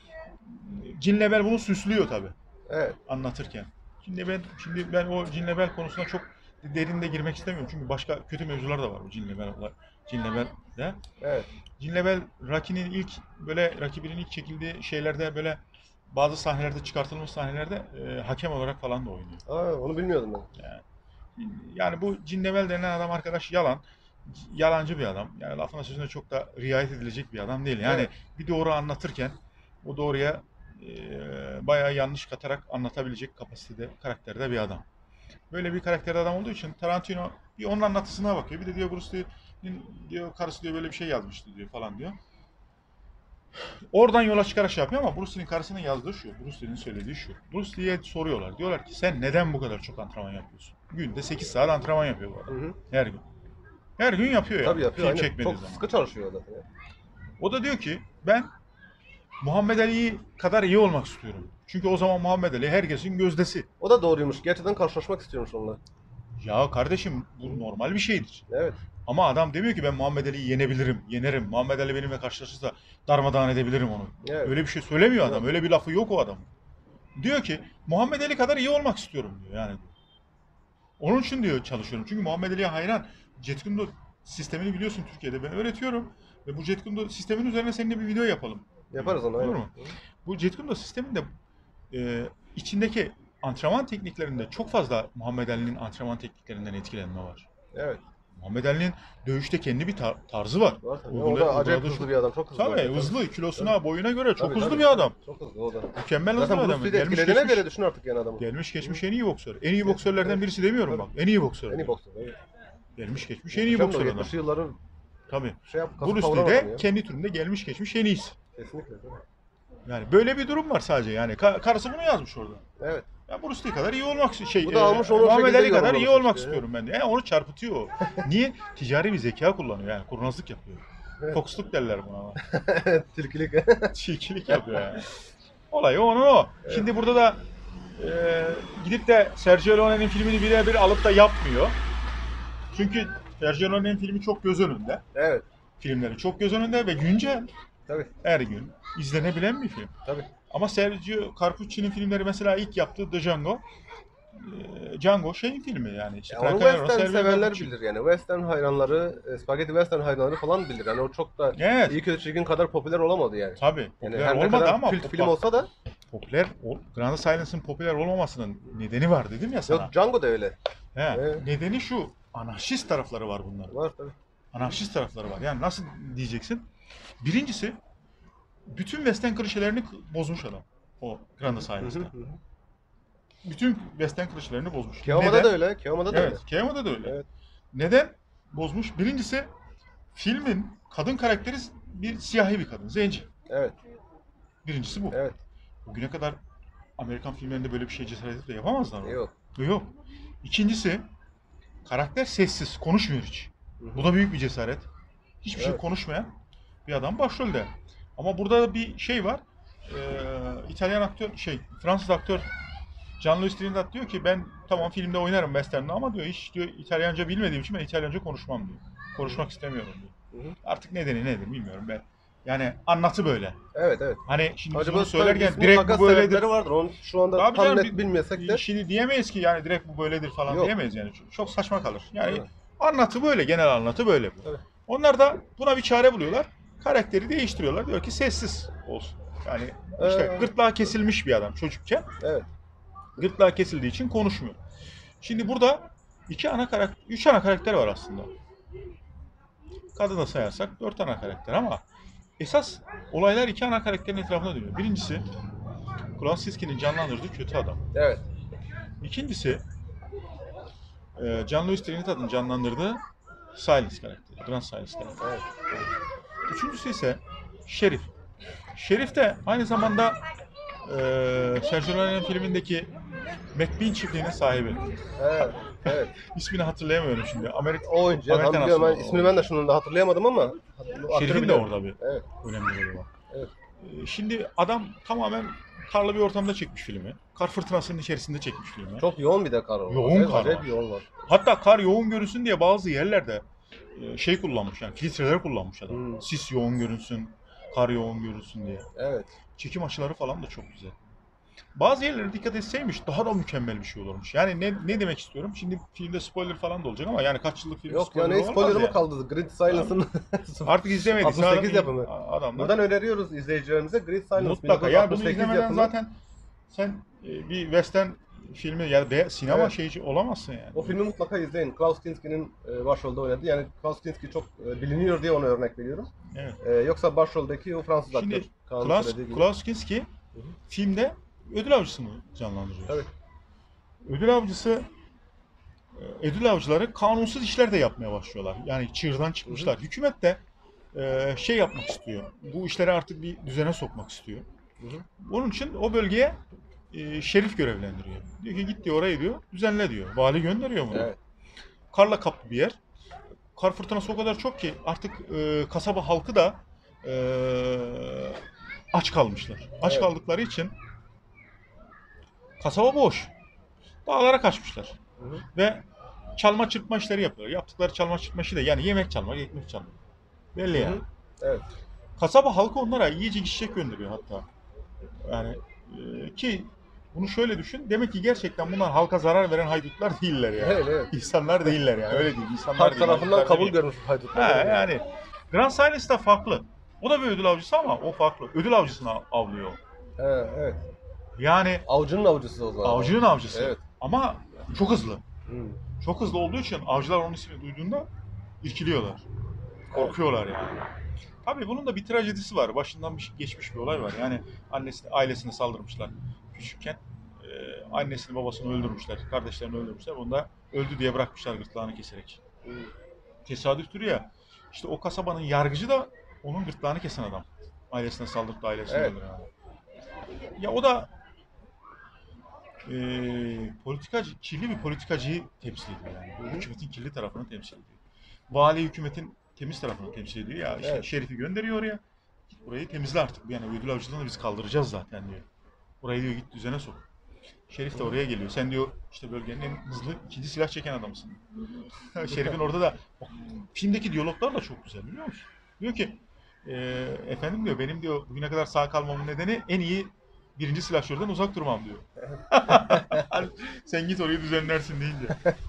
Gene Lebel bunu süslüyor tabi Evet. anlatırken. Şimdi ben o Gene Lebel konusuna çok derinde girmek istemiyorum çünkü başka kötü mevzular da var bu Gene Lebel'de. Evet. Gene Lebel rakibinin ilk çekildiği şeylerde böyle bazı sahnelerde çıkartılmış sahnelerde hakem olarak falan da oynuyor. Aa, onu bilmiyordum ben. Yani bu Gene Lebel denen adam arkadaş yalancı bir adam. Yani lafına sözüne çok da riayet edilecek bir adam değil. Yani Evet. bir doğru anlatırken o doğruya bayağı yanlış katarak anlatabilecek kapasitede, karakterde bir adam. Böyle bir karakterde adam olduğu için Tarantino bir onun anlatısına bakıyor. Bir de diyor Bruce Lee'nin diyor karısı diyor böyle bir şey yazmıştı diyor falan diyor. Oradan yola çıkarak şey yapıyor ama Bruce Lee'nin karısının yazdığı şu, Bruce Lee'nin söylediği şu. Bruce Lee'ye soruyorlar. Diyorlar ki sen neden bu kadar çok antrenman yapıyorsun? Günde 8 saat antrenman yapıyor bu adam. Hı hı. Her gün. Her gün yapıyor ya. Tabii yapıyor. Film Aynen. çekmediği Çok zaman. sıkı çalışıyor o da. O da diyor ki ben Muhammed Ali kadar iyi olmak istiyorum. Çünkü o zaman Muhammed Ali herkesin gözdesi. O da doğruymuş. Gerçekten karşılaşmak istiyormuş onunla. Ya kardeşim bu normal bir şeydir. Evet. Ama adam demiyor ki ben Muhammed Ali'yi yenerim. Muhammed Ali benimle karşılaşırsa darmadağın edebilirim onu. Evet. Öyle bir şey söylemiyor adam. Evet. Öyle bir lafı yok o adamın. Diyor ki Muhammed Ali kadar iyi olmak istiyorum diyor yani. Onun için diyor çalışıyorum. Çünkü Muhammed Ali'ye hayran. Jeet Kune Do sistemini biliyorsun Türkiye'de. Ben öğretiyorum. Ve bu Jeet Kune Do sistemin üzerine seninle bir video yapalım. Yaparız onu. Olur aynen. mu? Bu Jeet Kune Do sisteminde içindeki antrenman tekniklerinde çok fazla Muhammed Ali'nin antrenman tekniklerinden etkilenme var. Evet. Muhammed Ali'nin dövüşte kendi bir tarzı var. Var tabii. Uygula- O da acayip uyguladığı hızlı şu- bir adam. Çok hızlı. Tabii bir adam. hızlı, kilosuna, boyuna göre çok Tabii, hızlı tabii. bir adam. Çok hızlı o da. Mükemmel hızlı bir Zaten adam. Bruce Lee'de Gelmiş etkilediğine geçmiş, göre düşün artık yani adamı. gelmiş geçmiş en iyi boksör. En iyi boksörlerden Evet. birisi demiyorum Tabii. bak. En iyi boksör. En iyi boksör. Evet. Gelmiş geçmiş en iyi Muhteşem boksör de o adam. 70'li yılları Tabii. şey yap. kasıp Bruce kavuran Lee adam de ya. kendi türünde gelmiş geçmiş en iyisi. Kesinlikle. Tabii. Yani böyle bir durum var sadece yani. Karısı bunu yazmış orada. Evet. Ya Bruce Lee kadar iyi olmak Bu da almış onu o Muhammed şekilde Ali kadar iyi yorumlamış olmak işte. istiyorum ben de. Onu çarpıtıyor o. Niye? Ticari bir zeka kullanıyor yani. Kurnazlık yapıyor. Evet. Koksluk derler buna ama. Tilkilik. Çiğkilik yapıyor yani. Olay onun o. Şimdi burada da gidip de Sergio Leone'nin filmini birebir alıp da yapmıyor. Çünkü Sergio Leone'nin filmi çok göz önünde. Evet. Filmleri çok göz önünde ve güncel. Tabii. Her gün izlenebilen bir film. Tabii. Ama Sergio Carpucci'nin filmleri mesela ilk yaptığı The Django. Django şeyin filmi yani. İşte Ya onu Franco Nero, western Sergio severler Carpucci. bilir yani. Western hayranları, spaghetti western hayranları falan bilir. Yani o çok da Evet. iyi kötü çirkin kadar popüler olamadı yani. Tabii. Yani Popüler her ne olmadı kadar ama kült film olsa da Grand Silence'ın popüler olmamasının nedeni var dedim ya sana. yok, Django da öyle. He, Evet. nedeni şu. Anarşist tarafları var bunların. Var tabii. Anarşist tarafları var. Yani nasıl diyeceksin? Birincisi bütün western klişelerini bozmuş adam. O Grand Silence'da. Bütün western klişelerini bozmuş. Keoma'da Neden? da öyle. Keoma'da da öyle. Evet, Keoma'da da öyle. Evet. Neden? bozmuş. Birincisi filmin kadın karakteri bir siyahi bir kadın. Zenci. Evet. Birincisi bu. Evet. Bugüne kadar Amerikan filmlerinde böyle bir şey cesaret edip de yapamazlar mı? Yok. Yok. İkincisi karakter sessiz. Konuşmuyor hiç. Hı. Bu da büyük bir cesaret. Hiçbir şey Evet. konuşmayan bir adam başrolde. Ama burada da bir şey var. İtalyan aktör, Fransız aktör Jean-Louis Trinidad diyor ki ben tamam filmde oynarım western'de ama diyor hiç diyor İtalyanca bilmediğim için ben İtalyanca konuşmam diyor. Konuşmak istemiyorum diyor. Hı hı. Artık nedeni nedir bilmiyorum ben. Yani anlatı böyle. Evet, evet. Hani şimdi biz Acaba bunu söylerken ismi direkt mutlaka bu böyledir. sebepleri vardır. Onu şu anda Tabii tam canım, net bilmesek de. Şimdi diyemeyiz ki yani direkt bu böyledir falan Yok. diyemeyiz yani. Çok saçma kalır. Yani Evet. anlatı böyle, genel anlatı böyle bu. Evet. Onlar da buna bir çare buluyorlar. Karakteri değiştiriyorlar. Diyor ki sessiz olsun. Yani işte gırtlağı kesilmiş bir adam çocukken. Evet. Gırtlağı kesildiği için konuşmuyor. Şimdi burada 3 ana karakter var aslında. Kadını sayarsak 4 ana karakter ama esas olaylar 2 ana karakterin etrafında dönüyor. Birincisi Krasinski'nin canlandırdığı kötü adam. Evet. İkincisi Jean-Louis Trinidad'ın canlandırdığı Silence karakteri. Grand Silence karakteri. Evet. Üçüncüsü ise Şerif. Şerif de aynı zamanda Sergio Leone'nin filmindeki McBean çiftliğinin sahibi. Evet. Evet. İsmini hatırlayamıyorum şimdi. O oyuncu. Yani Amerikan biliyorum, ben aslında ismini ben de şunun da hatırlayamadım ama Şerif'in de biliyorum. orada bir Evet. önemli rolü var. Evet. Şimdi adam tamamen karlı bir ortamda çekmiş filmi. Kar fırtınasının içerisinde çekmiş filmi. Çok yoğun bir de kar var. Yoğun kar Acayip var. yoğun var. Hatta kar yoğun görünsün diye bazı yerlerde kullanmış yani filtreler kullanmış adam. Hmm. Sis yoğun görünsün, kar yoğun görünsün diye. Evet. Çekim açıları falan da çok güzel. Bazı yerlere dikkat etseymiş daha da mükemmel bir şey olurmuş. Yani ne demek istiyorum? Şimdi filmde spoiler falan da olacak ama yani kaç yıllık film Yok ya, ne olmaz spoiler'ı mı yani. kaldı? Grid Silence'ın Artık izlemedik. 68 Sağlam yapımı. adamlar. Buradan öneriyoruz izleyicilerimize Grid Silence. Mutlaka. Ya bunu 1968 izlemeden yapımı. zaten sen bir western filmi ya da sinema Evet. şeyci olamazsın yani. O filmi mutlaka izleyin. Klaus Kinski'nin başrolde oynadı. Yani Klaus Kinski çok biliniyor diye ona örnek veriyorum. Evet. Yoksa başroldeki o Fransız Şimdi aktör. Kaan'ın söylediği gibi. Klaus Kinski filmde ödül avcısını canlandırıyor. Evet. Ödül avcıları kanunsuz işler de yapmaya başlıyorlar. Yani çığırdan çıkmışlar. Hükümet de yapmak istiyor. Bu işleri artık bir düzene sokmak istiyor. Onun için o bölgeye şerif görevlendiriyor. Diyor ki git diyor orayı diyor düzenle diyor. Vali gönderiyor bunu. Evet. Karla kaplı bir yer. Kar fırtınası o kadar çok ki artık kasaba halkı da aç kalmışlar. Aç Evet. kaldıkları için kasaba boş. Dağlara kaçmışlar. Hı hı. Ve çalma çırpma işleri yapıyorlar. Yaptıkları çalma çırpma işi de yani yemek çalmak, ekmek çalmak. Belli yani. Evet. Kasaba halkı onlara yiyecek içecek gönderiyor hatta. Yani ki bunu şöyle düşün. Demek ki gerçekten bunlar halka zarar veren haydutlar değiller yani. Evet, evet. İnsanlar değiller yani. Öyle değil. İnsanlar Halk değil, tarafından haydutlar kabul değil. görmüş haydutlar. Yani Grand Silence da farklı. O da bir ödül avcısı ama o farklı. Ödül avcısını avlıyor. Evet. Yani Avcının avcısı o zaman. avcının avcısı. Evet. Ama çok hızlı. Hmm. Çok hızlı olduğu için avcılar onun ismini duyduğunda irkiliyorlar. Korkuyorlar yani. Tabii bunun da bir trajedisi var. Başından geçmiş bir olay var. Yani ailesine saldırmışlar küçükken. Annesini babasını öldürmüşler. Kardeşlerini öldürmüşler. Onu da öldü diye bırakmışlar gırtlağını keserek. Tesadüftür ya. İşte o kasabanın yargıcı da onun gırtlağını kesen adam. Ailesine saldırıp da ailesini Evet. öldüren adam. Ya o da kirli bir politikacıyı temsil ediyor yani. Hükümetin kirli tarafını temsil ediyor. Vali hükümetin temiz tarafını temsil ediyor. Ya işte Evet. şerifi gönderiyor oraya. Git burayı temizle artık. Yani ödül avcılığını biz kaldıracağız zaten diyor. Burayı diyor git düzene sok. Şerif de oraya geliyor. Sen diyor işte bölgenin en hızlı ikinci silah çeken adamsın. Şerif'in orada da filmdeki diyaloglar da çok güzel biliyor musun? Diyor ki efendim diyor benim diyor bugüne kadar sağ kalmamın nedeni en iyi birinci silahşörden uzak durmam diyor. Sen git orayı düzenlersin deyince.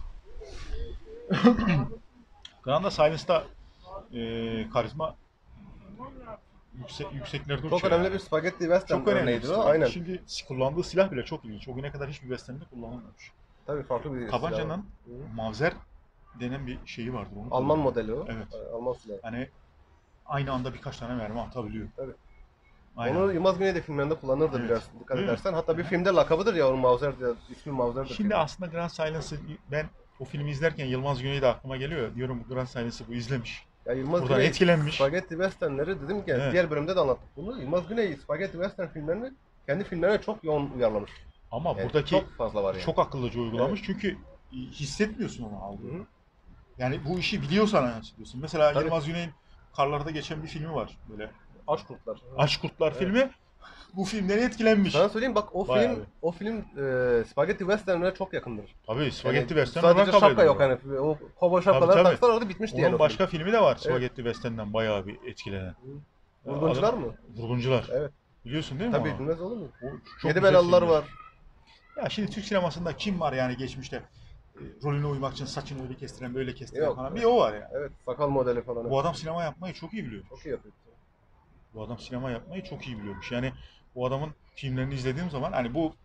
Grand Silence'da karizma yükseklerde Çok uçuyor. önemli bir spagetti western Çok önemli. örneğidir o. Aynen. Şimdi kullandığı silah bile çok ilginç. O güne kadar hiçbir western'de kullanılmamış. Tabii farklı bir Tabancanın silah. Mauser denen bir şeyi vardır. Onu Alman kullanıyor. modeli o. Evet. Alman silahı. Hani aynı anda birkaç tane mermi atabiliyor. Evet. Aynen. Onu Yılmaz Güney de filmlerinde kullanırdı Evet. biraz dikkat Evet. edersen. Hatta bir filmde lakabıdır ya onun Mauser diye, ismi Mauser'dır. Şimdi filmin. aslında Grand Silence'ı ben o filmi izlerken Yılmaz Güney de aklıma geliyor. Diyorum Grand Silence'ı bu izlemiş. Ya Yılmaz Buradan Güney etkilenmiş. Spaghetti Western'leri dedim ki Evet. diğer bölümde de anlattık bunu. Yılmaz Güney Spaghetti Western filmlerini kendi filmlerine çok yoğun uyarlamış. Ama Yani buradaki çok fazla var yani. çok akıllıca uygulamış çünkü hissetmiyorsun onu aldığını. Yani bu işi biliyorsan yansıtıyorsun. Mesela Tabii. Yılmaz Güney'in Karlarda geçen bir filmi var böyle. Aşk Kurtlar. Aşk Kurtlar filmi. Bu filmden etkilenmiş. Sana söyleyeyim bak Bayağı o film Spaghetti Western'lere çok yakındır. Tabii Spaghetti Yani Western olarak sadece kabul şapka yok ediliyor. hani o kovboy şapkaları tabii. taksalar orada bitmişti Onun yani. o başka film. filmi de var Spaghetti Western'den bayağı bir etkilenen. Vurguncular Adam- mı? Vurguncular. Evet. Biliyorsun değil mi Tabii onu? bilmez olur mu? O çok Yedi güzel Belalılar filmler. var. Ya şimdi Türk sinemasında kim var yani geçmişte rolüne uymak için saçını öyle kestiren böyle kestiren Yok. falan bir o var ya. Evet sakal modeli falan. Bu adam sinema yapmayı çok iyi biliyor. Çok iyi yapıyor. Bu adam sinema yapmayı çok iyi biliyormuş. Yani bu adamın filmlerini izlediğim zaman hani bu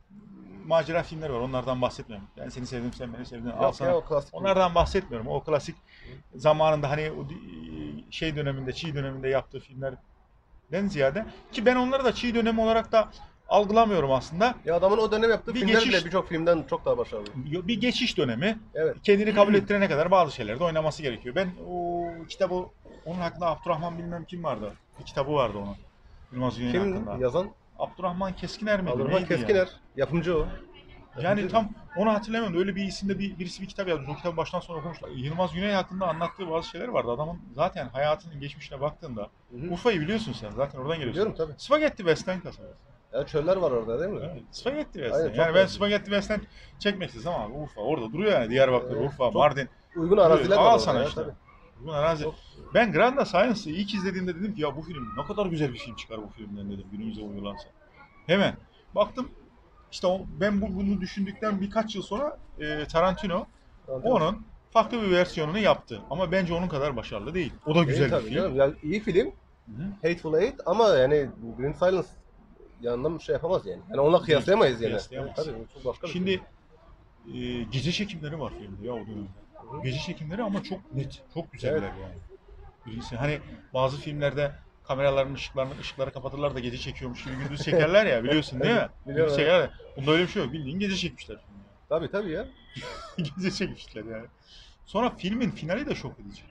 macera filmleri var onlardan bahsetmiyorum. Ben seni sevdim sen beni sevdin al Yok sana. ya o klasik. Onlardan bahsetmiyorum. O klasik zamanında hani o şey döneminde, Çiğ döneminde yaptığı filmlerden ziyade ki ben onları da Çiğ dönemi olarak da algılamıyorum aslında. Ya adamın o dönem yaptığı Bir filmler geçiş- bile birçok filmden çok daha başarılı. Bir geçiş dönemi. Evet. Kendini kabul ettirene kadar bazı şeylerde oynaması gerekiyor. Ben o kitabı, onun hakkında Abdurrahman bilmem kim vardı. Bir kitabı vardı onun. Yılmaz Güney'in Kim hakkında. yazan? Abdurrahman Keskiner miydi? Abdurrahman Neydi Keskiner. yani? Yapımcı o. Yani tam onu hatırlamıyorum. Öyle bir isimde birisi bir kitap yazmış. O kitabı baştan sona okumuşlar. Yılmaz Güney hakkında anlattığı bazı şeyler vardı. Adamın zaten hayatının geçmişine baktığında Hı. Urfa'yı biliyorsun sen. Zaten oradan geliyorsun. Biliyorum tabii. Spagetti Western kasabası. Ya çöller var orada değil mi? Evet, Spagetti Western. Aynen, çok Yani ben benziyor. Spagetti Western çekmek istesem ama Urfa orada duruyor yani. Diyarbakır, Evet, Urfa, çok Mardin. Uygun araziler var Al orada sana ya, işte. tabii. Uygun arazi. Çok- Ben Grand Science'ı ilk izlediğimde dedim ki ya bu film ne kadar güzel bir film çıkar bu filmden dedim günümüze uygulansa. Hemen baktım işte ben bunu düşündükten birkaç yıl sonra Tarantino onun farklı bir versiyonunu yaptı. Ama bence onun kadar başarılı değil. O da güzel bir tabii film. canım. Ya, iyi film. Hı-hı. Hateful Eight ama yani Green Silence yanından bir şey yapamaz yani. Yani onunla kıyaslayamayız yani. Kıyaslayamayız. Tabii çok başka bir Şimdi film. gece çekimleri var filmde ya o dönemde. Gece çekimleri ama çok net, çok güzeller Evet. yani. Birincisi hani bazı filmlerde kameraların ışıkları kapatırlar da gece çekiyormuş gibi gündüz çekerler ya biliyorsun değil mi? Biliyorum, Gündüz çekerler. Bunda öyle bir şey yok. Bildiğin gece çekmişler filmi. Tabii ya. Gece çekmişler yani. Sonra filmin finali de şok edici.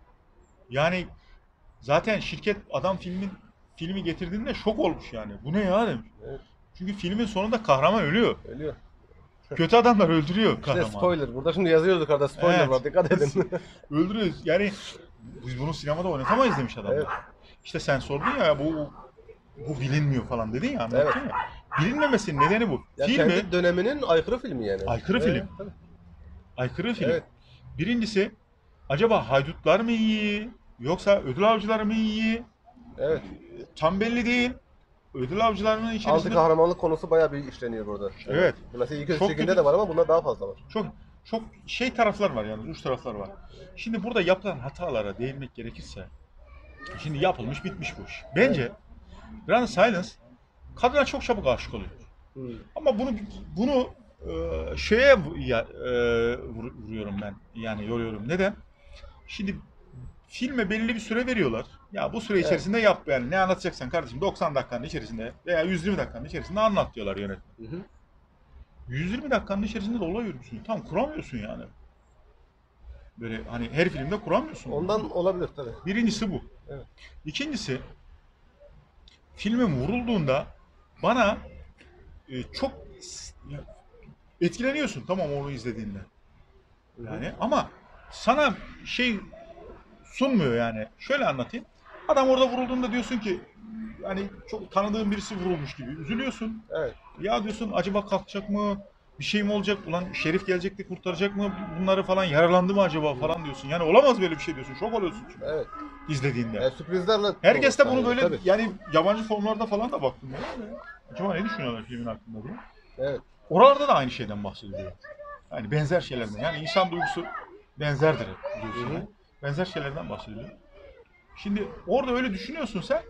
Yani zaten şirket adam filmi getirdiğinde şok olmuş yani. Bu ne ya demiş. Evet. Çünkü filmin sonunda kahraman ölüyor. Ölüyor. Kötü adamlar öldürüyor İşte kahramanı. spoiler. Burada şimdi yazıyoruz yukarıda spoiler Evet. var. Dikkat edin. Öldürüyoruz. Yani biz bunu sinemada oynatamayız demiş adamlar. Evet. İşte sen sordun ya bu bilinmiyor falan dedin ya anlattın ya. Bilinmemesinin nedeni bu. Ya Filmi kendi döneminin aykırı filmi yani. Aykırı Evet, film. tabii. aykırı film. Evet. Birincisi acaba haydutlar mı iyi yoksa ödül avcıları mı iyi? Evet. Tam belli değil. Ödül avcılarının Anti içerisinde kahramanlık konusu bayağı bir işleniyor burada. Evet. Mesela ilk Çok çekimde kötü. de var ama bunda daha fazla var. çok şey taraflar var yani uç taraflar var. Şimdi burada yapılan hatalara değinmek gerekirse şimdi yapılmış bitmiş bu iş. Bence Grand Silence kadına çok çabuk aşık oluyor. Hı. Ama bunu şeye vuruyorum ben. Yani yoruyorum. Neden? Şimdi filme belli bir süre veriyorlar. Ya bu süre içerisinde yap yani ne anlatacaksan kardeşim 90 dakikanın içerisinde veya 120 dakikanın içerisinde anlat diyorlar yönetmen. Hı hı. 120 dakikanın içerisinde de olay örgüsünü tam kuramıyorsun yani. Böyle hani her filmde kuramıyorsun. Ondan olabilir tabii. Birincisi bu. Evet. İkincisi filmin vurulduğunda bana çok etkileniyorsun tamam onu izlediğinde. Yani ama sana şey sunmuyor yani. Şöyle anlatayım. Adam orada vurulduğunda diyorsun ki yani çok tanıdığın birisi vurulmuş gibi üzülüyorsun. Evet. Ya diyorsun acaba kalkacak mı? Bir şey mi olacak? Ulan Şerif gelecekti kurtaracak mı? Bunları falan yaralandı mı acaba falan diyorsun. Yani olamaz böyle bir şey diyorsun. Şok oluyorsun çünkü Evet. izlediğinde. Sürprizlerle Herkes de dolu bunu sahne, böyle tabii. yani yabancı formlarda falan da baktım. Yani. Acaba ne düşünüyorlar filmin hakkında diye. Evet. Oralarda da aynı şeyden bahsediliyor. Yani benzer şeylerden. Yani insan duygusu benzerdir diyorsun. Hı hı. Yani. Benzer şeylerden bahsediliyor. Şimdi orada öyle düşünüyorsun sen.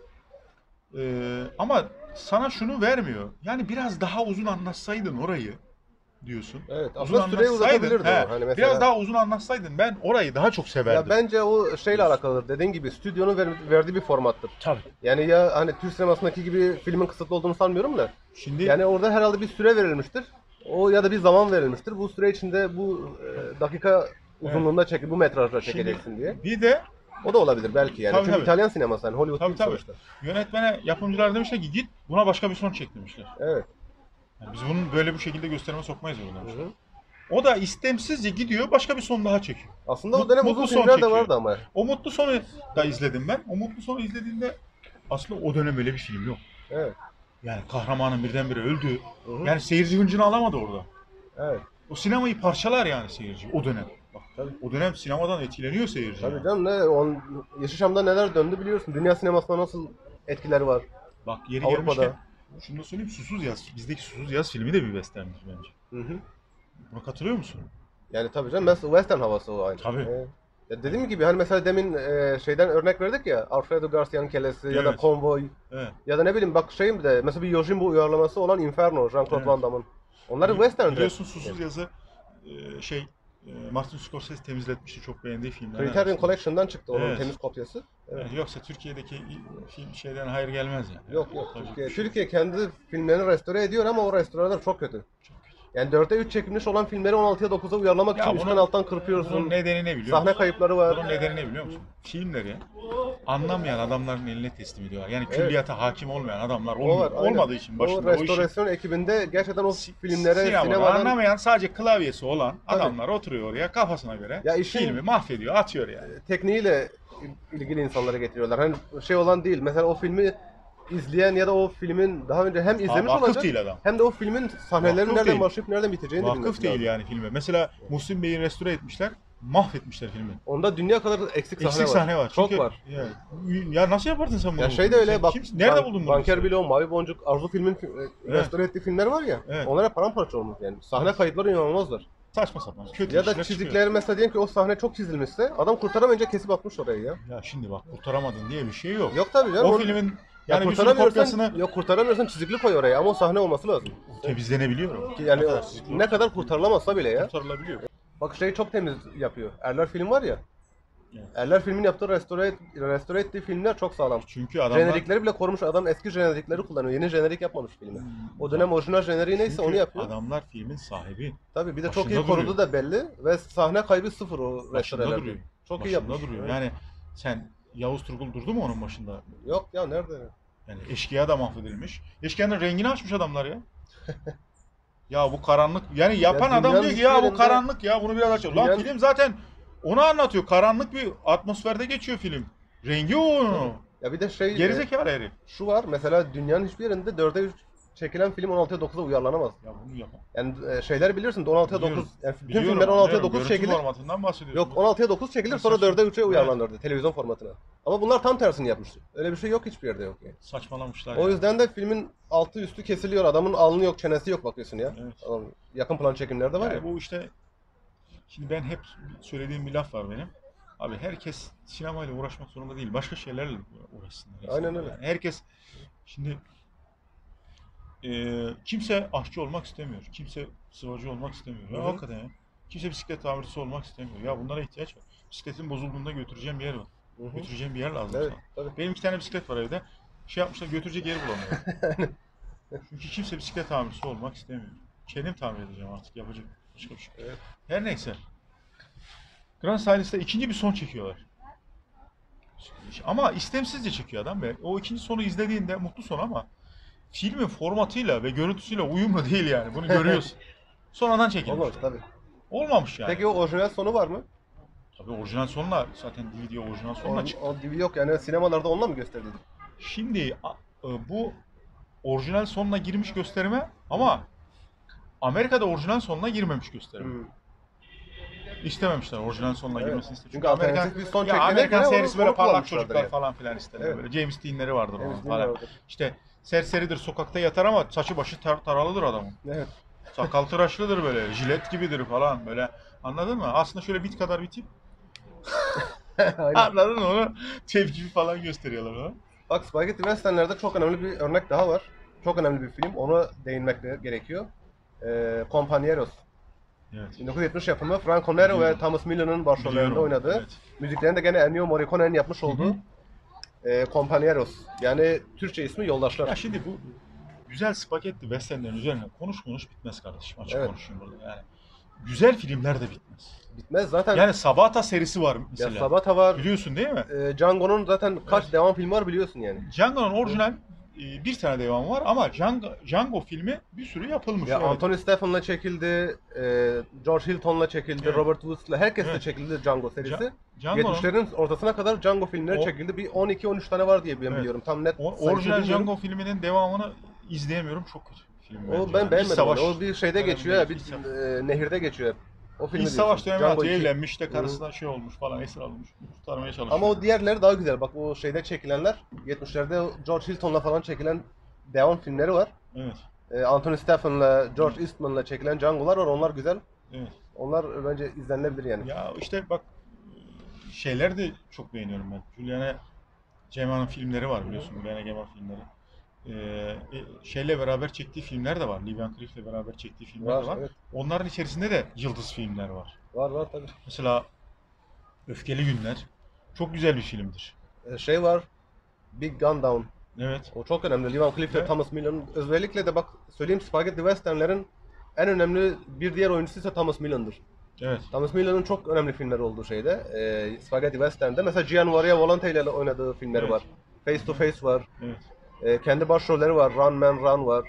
Ama sana şunu vermiyor. Yani biraz daha uzun anlatsaydın orayı diyorsun. Evet. Uzun Aslında süreyi anlatsaydın, uzatabilirdi he, o. Hani mesela. biraz daha uzun anlatsaydın ben orayı daha çok severdim. Ya bence o şeyle alakalıdır. Dediğin gibi stüdyonun verdiği bir formattır. Tabii. Yani ya hani Türk sinemasındaki gibi filmin kısıtlı olduğunu sanmıyorum da. Şimdi Yani orada herhalde bir süre verilmiştir. O ya da bir zaman verilmiştir. Bu süre içinde bu dakika uzunluğunda çek, bu metrajda çekeceksin diye. Bir de O da olabilir belki yani. Tabii, Çünkü tabii. İtalyan sineması yani Hollywood değil tabii sonuçta. yönetmene, yapımcılar demişler ki git buna başka bir son çek demişler. Evet. Yani biz bunu böyle bu şekilde gösterime sokmayız onu Hı demişler. hı. O da istemsizce gidiyor başka bir son daha çekiyor. Aslında o dönem Mutlu uzun son filmler de çekiyor. vardı ama. O Mutlu Son'u da izledim ben. O Mutlu Son'u izlediğimde aslında o dönem öyle bir film yok. Evet. Yani kahramanın birdenbire öldüğü. Hı hı. Yani seyirci hıncını alamadı orada. Evet. O sinemayı parçalar yani seyirci o dönem. Bak, Tabii. o dönem sinemadan etkileniyor seyirci. Tabii yani. canım Yeşilçam'da neler döndü biliyorsun. Dünya sinemasına nasıl etkileri var. Bak yeri Avrupa'da. gelmişken şunu da söyleyeyim, Susuz Yaz. Bizdeki Susuz Yaz filmi de bir western'dir bence. Hı hı. Buna katılıyor musun? Yani tabii canım mesela western havası o aynı. Tabii. Ya dediğim gibi hani mesela demin şeyden örnek verdik ya, Alfredo Garcia'nın Kellesi ya da Evet. Konvoy Evet. ya da ne bileyim bak şeyim de mesela bir Yojimbo uyarlaması olan Inferno, Jean-Claude Evet. Van Damme'ın. Onları western'de. Biliyorsun Susuz Yaz'ı Martin Scorsese temizletmişti, çok beğendiği filmler. Criterion Collection'dan çıktı onun Evet. temiz kopyası. Evet. Yani yoksa Türkiye'deki film şeyden hayır gelmez yani. Yok Tabii. Türkiye kendi filmlerini restore ediyor ama o restoreler çok kötü. Çok kötü. Yani 4'e 3 çekilmiş olan filmleri 16'ya 9'a uyarlamak Ya için bunun- üstten alttan Bunun kırpıyorsun. nedeni ne biliyor Sahne musun? kayıpları var. Bunun nedeni ne biliyor musun? Filmleri anlamayan adamların eline teslim ediyorlar. Yani külliyata hakim olmayan adamlar O var, aynen. olmadığı için O başında o işin restorasyon ekibinde gerçekten o filmlere sinemadan sinemadan anlamayan, sadece klavyesi olan Tabii. adamlar oturuyor oraya kafasına göre Ya işin- filmi mahvediyor, atıyor yani. tekniğiyle ilgili insanlara getiriyorlar. Hani şey olan değil. Mesela o filmi izleyen ya da o filmin daha önce hem izlemiş vakıf olacak değil adam. hem de o filmin sahnelerin Vakıf nereden değil. başlayıp nereden biteceğini de Vakıf bilmesi değil lazım. yani filme. Mesela Muhsin Bey'i restore etmişler, mahvetmişler filmi. Onda dünya kadar eksik Eksik sahne var. sahne var. Çok Çünkü- var. Ya nasıl yapardın sen bunu? Ya şey de öyle Sen bak. nerede buldun bunu? Banker Bilo, Mavi Boncuk, Arzu filmin restore ettiği filmler var ya. Evet. Onlara paramparça olmuş yani. Sahne kayıtları inanılmazlar. Saçma sapan. Kötü Ya da işler çizikler çıkıyor. mesela diyelim ki o sahne çok çizilmişse adam kurtaramayınca kesip atmış orayı ya. Ya şimdi bak, kurtaramadın diye bir şey yok. Yok tabii canım. O onu- filmin ya yani bir sürü kurtaramıyorsan, kopyasını yok kurtaramıyorsan çizikli koy oraya ama o sahne olması lazım. temizlenebiliyor. Ki yani Ne kadar çizikli ne kadar kurtarılamazsa bile ya. kurtarılabiliyor. Bak şeyi çok temiz yapıyor. Erler film var ya. Evet. Erler filmin yaptığı restore ettiği filmler çok sağlam. Çünkü adamlar Jenerikleri bile korumuş, adam eski jenerikleri kullanıyor. Yeni jenerik yapmamış filmi. O dönem orijinal jeneriği neyse çünkü onu yapıyor. adamlar filmin sahibi. Tabii bir de çok iyi başında korudu duruyor. da belli ve sahne kaybı sıfır o Başında restorelerde. duruyor. Çok iyi Başında yapmış. duruyor. Evet. Yani sen Yavuz Turgul durdu mu onun başında? Yok ya nerede? Yani eşkıya da mahvedilmiş. Eşkıyanın rengini açmış adamlar ya. Ya bu karanlık, yani yapan Ya adam dünyanın diyor ki ya hiçbir bu yerinde- karanlık ya, bunu biraz açalım. Lan Dünyanın- film zaten onu anlatıyor. Karanlık bir atmosferde geçiyor film. Rengi o onun. Ya bir de şey Gerizekalı herif. şu var mesela dünyanın hiçbir yerinde 4'e 3 çekilen film 16'ya 9'a uyarlanamaz. Ya bunu yapan. Yani şeyler bilirsin 16'ya 9 Biliyorum. yani bütün Biliyorum, filmler 16'ya biliyorum. 9 Görüntü çekilir. formatından bahsediyorsun. Yok 16'ya 9 çekilir sonra Saçma. 4'e 3'e Evet. uyarlanırdı televizyon formatına. Ama bunlar tam tersini yapmış. Öyle bir şey yok hiçbir yerde yok yani. Saçmalamışlar. O yüzden de filmin altı üstü kesiliyor. Adamın alnı yok, çenesi yok bakıyorsun ya. Evet. Adam, yakın plan çekimlerde var yani ya. bu işte, şimdi ben hep söylediğim bir laf var benim. Abi herkes sinemayla uğraşmak zorunda değil. Başka şeylerle uğraşsınlar. Aynen öyle. Yani herkes şimdi kimse aşçı olmak istemiyor. Kimse sıvacı olmak istemiyor. Ya Hı hı. hakikaten ya. Kimse bisiklet tamircisi olmak istemiyor. Ya bunlara ihtiyaç var. Bisikletin bozulduğunda götüreceğim bir yer var. Hı hı. Götüreceğim bir yer lazım Evet, sana. tabii. Benim 2 tane bisiklet var evde. Şey yapmışlar, götürecek yeri bulamıyor. Çünkü kimse bisiklet tamircisi olmak istemiyor. Kendim tamir edeceğim artık, yapacak başka bir şey. Evet. Her neyse. Grand Silence'da ikinci bir son çekiyorlar. Ama istemsizce çekiyor adam ve o ikinci sonu izlediğinde mutlu son ama filmin formatıyla ve görüntüsüyle uyumlu değil yani. Bunu görüyorsun. Sonradan çekilmiş. Olmamış tabii. Olmamış yani. Peki o orijinal sonu var mı? Tabii orijinal sonla zaten DVD orijinal sonla çıktı. O DVD yok yani sinemalarda onunla mı gösterildi? Şimdi bu orijinal sonuna girmiş gösterime ama Amerika'da orijinal sonuna girmemiş gösterime. Hmm. İstememişler orijinal sonuna Evet. girmesini istemiş. Çünkü alternatif bir son ya çektiğine Amerikan göre serisi onu böyle parlak kullanmışlardır çocuklar yani. falan filan isterler. Evet. Böyle James Dean'leri vardır onun James falan. Dean vardır. İşte serseridir, sokakta yatar ama saçı başı taralıdır adamın. Evet. Sakal tıraşlıdır böyle, jilet gibidir falan böyle. Anladın mı? Aslında şöyle bit kadar bir tip. Aynen. Anladın mı onu? Tepki falan gösteriyorlar ona. Bak Spaghetti Western'lerde çok önemli bir örnek daha var. Çok önemli bir film. Ona değinmek de gerekiyor. Compañeros. Evet. 1970 yapımı Franco Nero ve Biliyorum. Thomas Miller'ın başrollerinde Biliyorum, oynadığı. evet. Müziklerini de gene Ennio Morricone'nin yapmış olduğu Hı Compañeros. Yani Türkçe ismi Ya Yoldaşlar. şimdi bu güzel spagetti westernlerin üzerine konuş bitmez kardeşim. Açık Evet. konuşayım burada yani. Güzel filmler de bitmez. Bitmez zaten. Yani Sabata serisi var ya mesela. Sabata var. Biliyorsun değil mi? Django'nun zaten kaç devam filmi var biliyorsun yani. Django'nun orijinal bir tane devamı var ama Django filmi bir sürü yapılmış. Ya evet. Anthony Stephen'la çekildi, George Hilton'la çekildi, Evet. Robert Woods'la herkesle Evet. çekildi Django serisi. Django'nun 70'lerin ortasına kadar Django filmleri O- çekildi. Bir 12-13 tane var diye ben Evet. biliyorum. Tam net sayısını orijinal bilmiyorum. Django filminin devamını izleyemiyorum. Çok kötü film O bence ben yani. beğenmedim. Savaş onu. O bir şeyde döneminde, geçiyor ya, İç bir nehirde geçiyor. O filmi İç diyorsun. savaş dönemi Django atıyor, 2. evlenmiş de karısına şey olmuş falan, esir alınmış, kurtarmaya çalışıyor. Ama o diğerleri daha güzel. Bak o şeyde çekilenler, 70'lerde George Hilton'la falan çekilen devam filmleri var. Evet, Anthony Stephen'la, George Eastman'la çekilen Django'lar var. Onlar güzel. evet. Onlar bence izlenilebilir yani. Ya işte bak şeyler de çok beğeniyorum ben. Juliana Gema'nın filmleri var biliyorsun, Juliana Gema filmleri. Şeyle beraber çektiği filmler de var. Lee Van Cleef'le beraber çektiği filmler de var. Evet. Onların içerisinde de yıldız filmler var. Var tabii. Mesela Öfkeli Günler çok güzel bir filmdir. Şey var, Big Gun Down. Evet. O çok önemli. Lee Van Cleef ve Evet. Thomas Millen'ın özellikle de bak söyleyeyim Spaghetti Western'lerin en önemli bir diğer oyuncusu ise Thomas Millen'dır. Evet. Thomas Millen'ın çok önemli filmleri olduğu şeyde. Spaghetti Western'de. Mesela Gianmaria Volonté ile oynadığı filmleri Evet. var. Face to Face var. Evet. Kendi başrolleri var. Run Man Run var.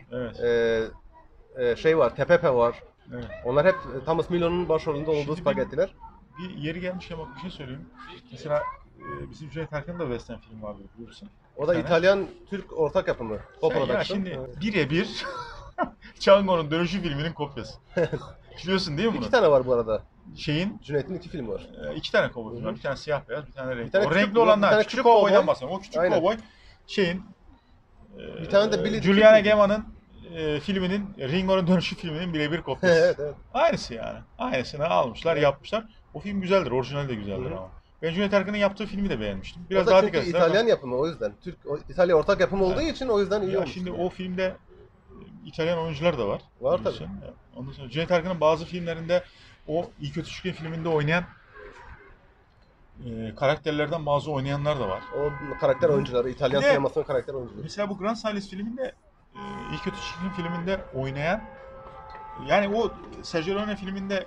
Evet. Şey var, Tepepe var. Evet. Onlar hep Thomas Millen'ın başrolünde olduğu Şimdi spagettiler. Bir yeri gelmişken bak bir şey söyleyeyim. Mesela bizim Cüneyt Arkın'ın da western film vardı biliyorsun. O da Bir tane. İtalyan-Türk ortak yapımı. O Ya production. şimdi birebir Django'nun Dönüşü filminin kopyası. Biliyorsun değil mi bunu? İki tane var bu arada. Şeyin Cüneyt'in 2 filmi var. iki tane kovboy var. Bir tane siyah beyaz, bir tane renkli. tane O küçük- renkli bir olanlar tane küçük küçük kovboydan kovboy. bahsediyorum. O küçük Aynen. kovboy şeyin Bir tane de Billy the Juliana Kid. Gema'nın filminin Ringo'nun Dönüşü filminin birebir kopyası. Evet evet. Aynısı yani. Aynısını almışlar, yapmışlar. O film güzeldir, orijinali de güzeldir Hı. ama. Ben Cüneyt Arkın'ın yaptığı filmi de beğenmiştim. Biraz o da daha çünkü dikkat İtalyan yapımı o yüzden. İtalya ortak yapımı olduğu için o yüzden iyi Ya olmuş. şimdi o filmde İtalyan oyuncular da var. Var biliyorsun. Ondan sonra Cüneyt Arkın'ın bazı filmlerinde o İyi Kötü Çirkin filminde oynayan karakterlerden bazı oynayanlar da var. O karakter oyuncuları, İtalyan Bir de- sinemasının karakter oyuncuları. Mesela bu Grand Silence filminde İyi Kötü Çirkin filminde oynayan yani o Sergio Leone filminde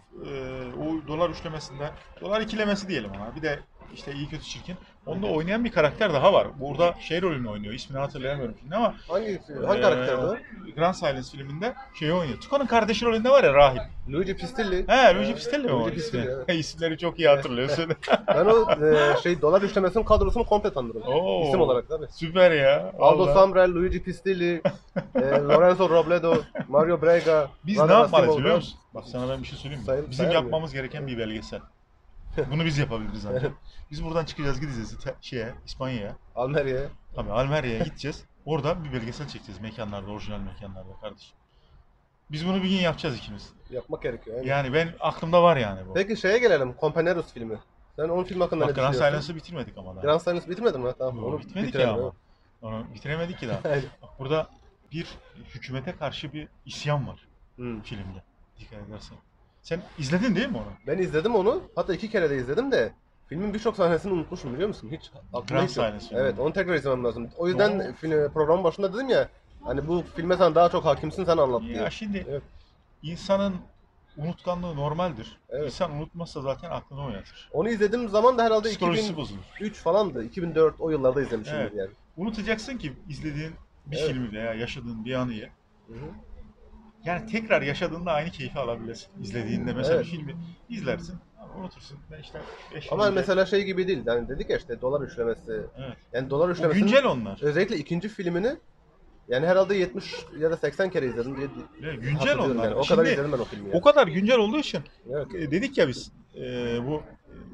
o dolar üçlemesinde dolar ikilemesi diyelim ona. Bir de işte İyi Kötü Çirkin. Onda oynayan bir karakter daha var. Burada şey rolünü oynuyor. İsmini hatırlayamıyorum şimdi ama Hangi karakterdi o? Grand Silence filminde şeyi oynuyor. Tuco'nun kardeşi rolünde var ya rahip. Luigi Pistilli. He, Luigi Pistilli mi o Luigi Pistilli, ismi? evet. İsimleri çok iyi hatırlıyorsun. Ben o dolar üçlemesinin kadrosunu komple tanırım. Oo. İsim olarak tabii. Süper ya. Aldo Vallahi. Samrel, Luigi Pistilli, Lorenzo Robledo, Mario Brega. Biz Radha ne yapmalıyız Nassimov. biliyor musun? Bak sana ben bir şey söyleyeyim mi? Sayın- Bizim sayar mı? yapmamız gereken bir belgesel. Bunu biz yapabiliriz ancak. Biz buradan çıkacağız, gideceğiz İspanya'ya. Almeria'ya. Tabii Almeria'ya gideceğiz. Orada bir belgesel çekeceğiz mekanlarda, orijinal mekanlarda kardeşim. Biz bunu bir gün yapacağız ikimiz. Yapmak gerekiyor. Yani. Yani ben aklımda var yani bu. Peki şeye gelelim. Companeros filmi. Sen onun film hakkında Bak ne Grand düşünüyorsun? Silence'ı bitirmedik ama daha. Grand Silence bitirmedin mi? Tamam. Yok, Onu bitmedik bitirelim, ya ama. evet. Onu bitiremedik ki daha. Aynen. Bak burada bir hükümete karşı bir isyan var Hmm. filmde. Dikkat edersen. Sen izledin değil mi onu? Ben izledim onu. Hatta 2 kere de izledim de filmin birçok sahnesini unutmuşum biliyor musun? Hiç aklımda Grand hiç yok. Silence filmi. Evet, onu tekrar izlemem lazım. O yüzden Oo. programın başında dedim ya hani bu filme sen daha çok hakimsin sen anlat diye. Ya şimdi Evet. insanın unutkanlığı normaldir. Evet. İnsan unutmazsa zaten aklını oynatır. Onu izlediğim zaman da herhalde Psikolojisi 2003 bozulur. falandı. 2004 o yıllarda izlemişimdir Evet. yani. Unutacaksın ki izlediğin bir Evet. filmi veya yaşadığın bir anıyı. Hı hı. Yani tekrar yaşadığında aynı keyfi alabilesin. İzlediğinde mesela Evet. bir filmi izlersin ama unutursun. Ben işte 5 Ama mesela şey gibi değil. Yani dedik ya işte dolar üçlemesi. Evet. Yani dolar O üçlemesinin güncel onlar. özellikle ikinci filmini yani herhalde 70 ya da 80 kere izledim diye Evet, güncel hatırlıyorum onlar. yani. O kadar Şimdi izledim ben o filmi. Yani. o kadar güncel olduğu için Evet. dedik ya biz bu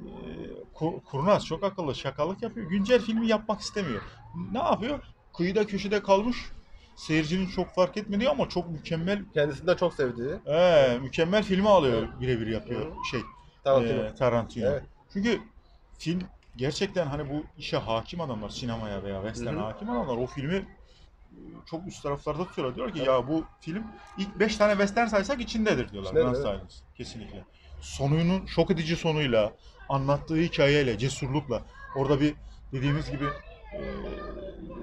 kurnaz çok akıllı şakalık yapıyor. Güncel filmi yapmak istemiyor. Ne yapıyor? Kıyıda köşede kalmış. Seyircinin çok fark etmediği ama çok mükemmel Kendisini de çok sevdiği mükemmel filmi alıyor. Birebir yapıyor Tarantino. Tarantino. Evet. Çünkü film gerçekten hani bu işe hakim adamlar, sinemaya veya western Hı hı. hakim adamlar o filmi çok üst taraflarda tutuyorlar. Diyor ki ya bu film ilk 5 tane western saysak içindedir diyorlar. İçindedir, Grand evet. Silence. Kesinlikle. Sonunun şok edici sonuyla, anlattığı hikayeyle, cesurlukla orada bir dediğimiz gibi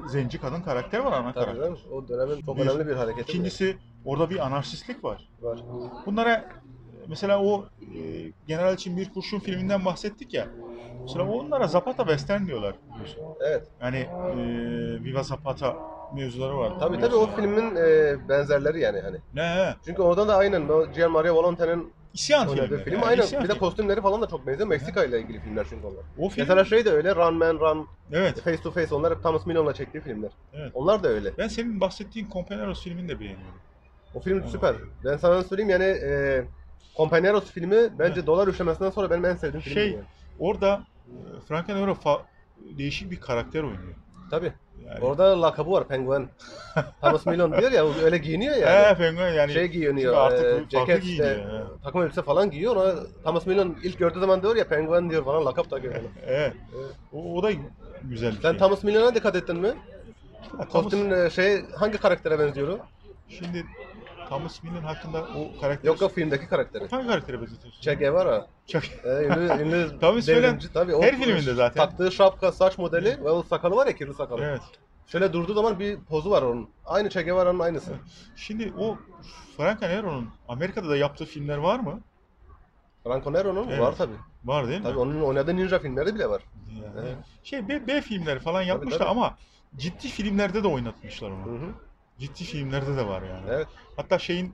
zenci kadın karakter var, ana Tabii karakter. canım, o dönemin çok Bir. önemli bir hareketi. İkincisi orada bir anarşistlik var. var. Bunlara mesela o General için Bir Kurşun filminden bahsettik ya. Mesela onlara Zapata Western diyorlar. Biliyorsun. Evet. Yani Viva Zapata mevzuları var. Tabii o filmin benzerleri yani hani. Ne? Çünkü orada da aynen o Gianmaria Volonte'nin İsyan oynadığı filmleri. film Yani aynen. isyan Bir de filmi. kostümleri falan da çok benziyor. Meksika ile ilgili filmler çünkü onlar. O film, Mesela şey de öyle, Run Man Run, evet. Face to Face, onlar hep Thomas Millon'la çektiği filmler. Evet. Onlar da öyle. Ben senin bahsettiğin Companeros filmini de beğeniyorum. O film süper. Ben sana söyleyeyim yani Companeros filmi bence Dolar Üşemesi'nden sonra benim en sevdiğim film. Şey, Yani. orada Frankenheimer değişik bir karakter oynuyor. Tabii. Yani, Orada lakabı var, Penguin. Thomas Millon diyor ya, öyle giyiniyor yani. Penguin yani. Şey Çünkü giyiniyor, artık farklı ceket giyiniyor. işte, Evet. takım elbise falan giyiyor. Ona Thomas Millon ilk gördüğü zaman diyor ya, Penguin diyor falan, lakap takıyor falan. Evet. O da güzel bir Sen şey. Thomas Millon'a dikkat ettin mi? Ya, Thomas- Kostümün hangi karaktere benziyor o? Şimdi Thomas Millon hakkında o karakter... Yok filmdeki karakteri. Hangi karaktere benzetiyorsun? Che Guevara. Çok... Ünlü Thomas Millon devrimci tabii. O her filminde zaten. Taktığı şapka, saç modeli ve o sakalı var ya, kirli sakalı. Evet. Şöyle durduğu zaman bir pozu var onun. Aynı Che Guevara'nın aynısı. Şimdi o Frankenheimer'ın Amerika'da da yaptığı filmler var mı? Franco Nero'nun Evet. var tabii. Var değil mi? Tabii onun oynadığı ninja filmleri bile var. Yani, Evet. Şey B filmleri falan yapmışlar tabii. ama ciddi filmlerde de oynatmışlar onu. Hı hı. Ciddi filmlerde de var yani. Evet. Hatta şeyin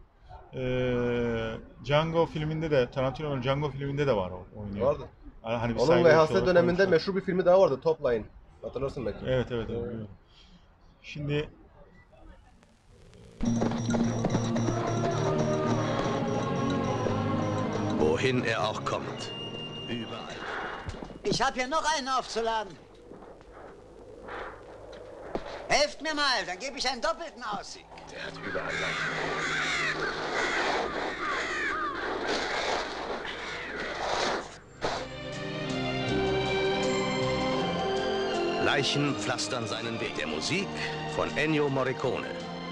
Django filminde de, Tarantino'nun Django filminde de var o oynuyor. Vardı. Hani bir Onun saygı VHS olarak döneminde koymuşlar. meşhur bir filmi daha vardı, Top Line. Hatırlarsın belki. Evet biliyorum. Şimdi Wohin er auch kommt. Überall. Ich habe hier noch einen aufzuladen. Helft mir mal, dann gebe ich einen doppelten Aussieg. Der hat überall Leichen. Leichen pflastern seinen Weg. Der Musik von Ennio Morricone.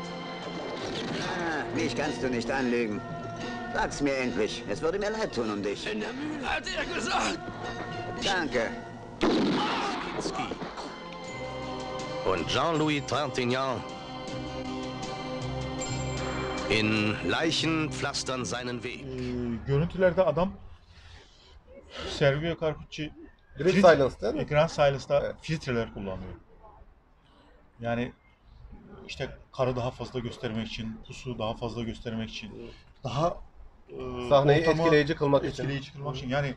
Mich kannst du nicht anlügen. Sag's mir endlich. Es würde mir leid tun um dich. In der Mühle hat er gesagt. Danke. Kinski. Und Jean-Louis Trintignant. In Leichen pflastern seinen Weg. görüntülerde adam Sergio Carpucci Great Silence değil mi? Grand Silence'da Evet. filtreler kullanıyor. Yani işte karı daha fazla göstermek için, pusu daha fazla göstermek için, daha Sahneyi ortamı etkileyici kılmak için. etkileyici kılmak için. Yani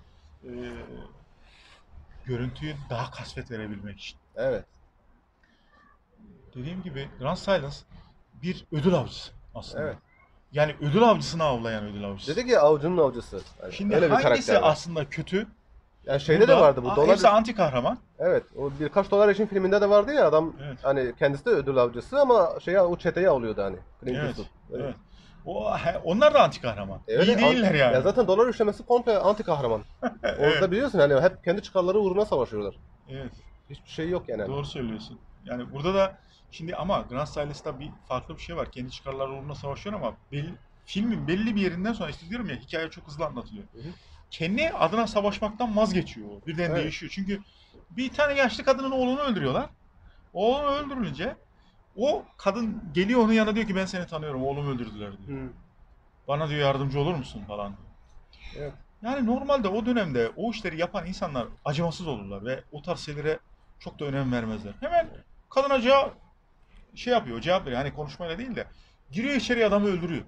görüntüyü daha kasvet verebilmek için. Evet. Dediğim gibi Grand Silence bir ödül avcısı aslında. Evet. Yani ödül avcısını avlayan ödül avcısı. Dedi ki avcunun avcısı. Yani Şimdi öyle bir hangisi karakter var. aslında kötü? Yani şeyde Burada de vardı bu. Dolar... hepsi anti kahraman. Evet. O birkaç dolar için filminde de vardı ya adam. Evet. Hani kendisi de ödül avcısı ama o çeteyi avlıyordu hani. Clint Evet. Eastwood. Evet. Onlar da anti kahraman. Öyle, İyi değiller yani. Ya zaten dolar üçlemesi komple anti kahraman. Orada biliyorsun hani hep kendi çıkarları uğruna savaşıyorlar. Evet. Hiçbir şey yok yani. Doğru söylüyorsun. Yani burada da şimdi ama Grand Silence'da bir farklı bir şey var. Kendi çıkarları uğruna savaşıyor ama filmin belli bir yerinden sonra işte diyorum ya hikaye çok hızlı anlatılıyor. Hı hı. Kendi adına savaşmaktan vazgeçiyor o. Birden Evet. değişiyor. Çünkü bir tane yaşlı kadının oğlunu öldürüyorlar. Oğlunu öldürünce o kadın geliyor onun yanına diyor ki ben seni tanıyorum oğlumu öldürdüler diyor. Hı. Bana diyor yardımcı olur musun falan diyor. Evet. Yani normalde o dönemde o işleri yapan insanlar acımasız olurlar ve o tarz şeylere çok da önem vermezler. Hemen kadına cevap veriyor. Hani konuşmayla değil de giriyor içeriye adamı öldürüyor.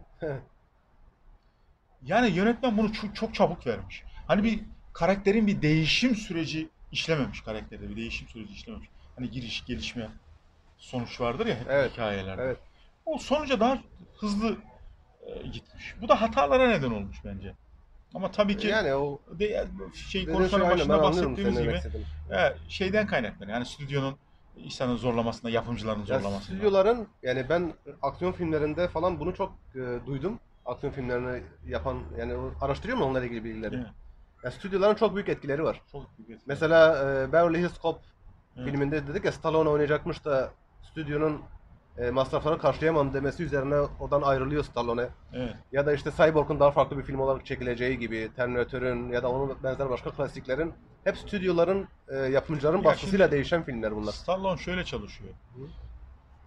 Yani yönetmen bunu çok çabuk vermiş. Hani bir karakterin bir değişim süreci işlememiş karakterde. Bir değişim süreci işlememiş. Hani giriş, gelişme, sonuç vardır ya hep Evet. hikayelerde. Evet. O sonuca daha hızlı gitmiş. Bu da hatalara neden olmuş bence. Ama tabii ki Yani o konuşmanın aynen, başında ben anlıyorum bahsettiğimiz senin gibi demek istediğini. şeyden kaynaklanıyor. Yani stüdyonun insanın zorlamasına, yapımcıların Ya zorlamasına. stüdyoların yani ben aksiyon filmlerinde falan bunu çok duydum. Aksiyon filmlerini yapan yani araştırıyor mu onlarla ilgili bilgileri? Evet. Ya stüdyoların çok büyük etkileri var. Çok büyük etki. Mesela Beverly Hills Cop Evet. filminde dedik ya Stallone oynayacakmış da stüdyonun masraflarını karşılayamam demesi üzerine oradan ayrılıyor Stallone. Evet. Ya da işte Cyborg'un daha farklı bir film olarak çekileceği gibi, Terminator'ın ya da onun benzer başka klasiklerin hep stüdyoların yapımcıların Ya baskısıyla şimdi- değişen filmler bunlar. Stallone şöyle çalışıyor.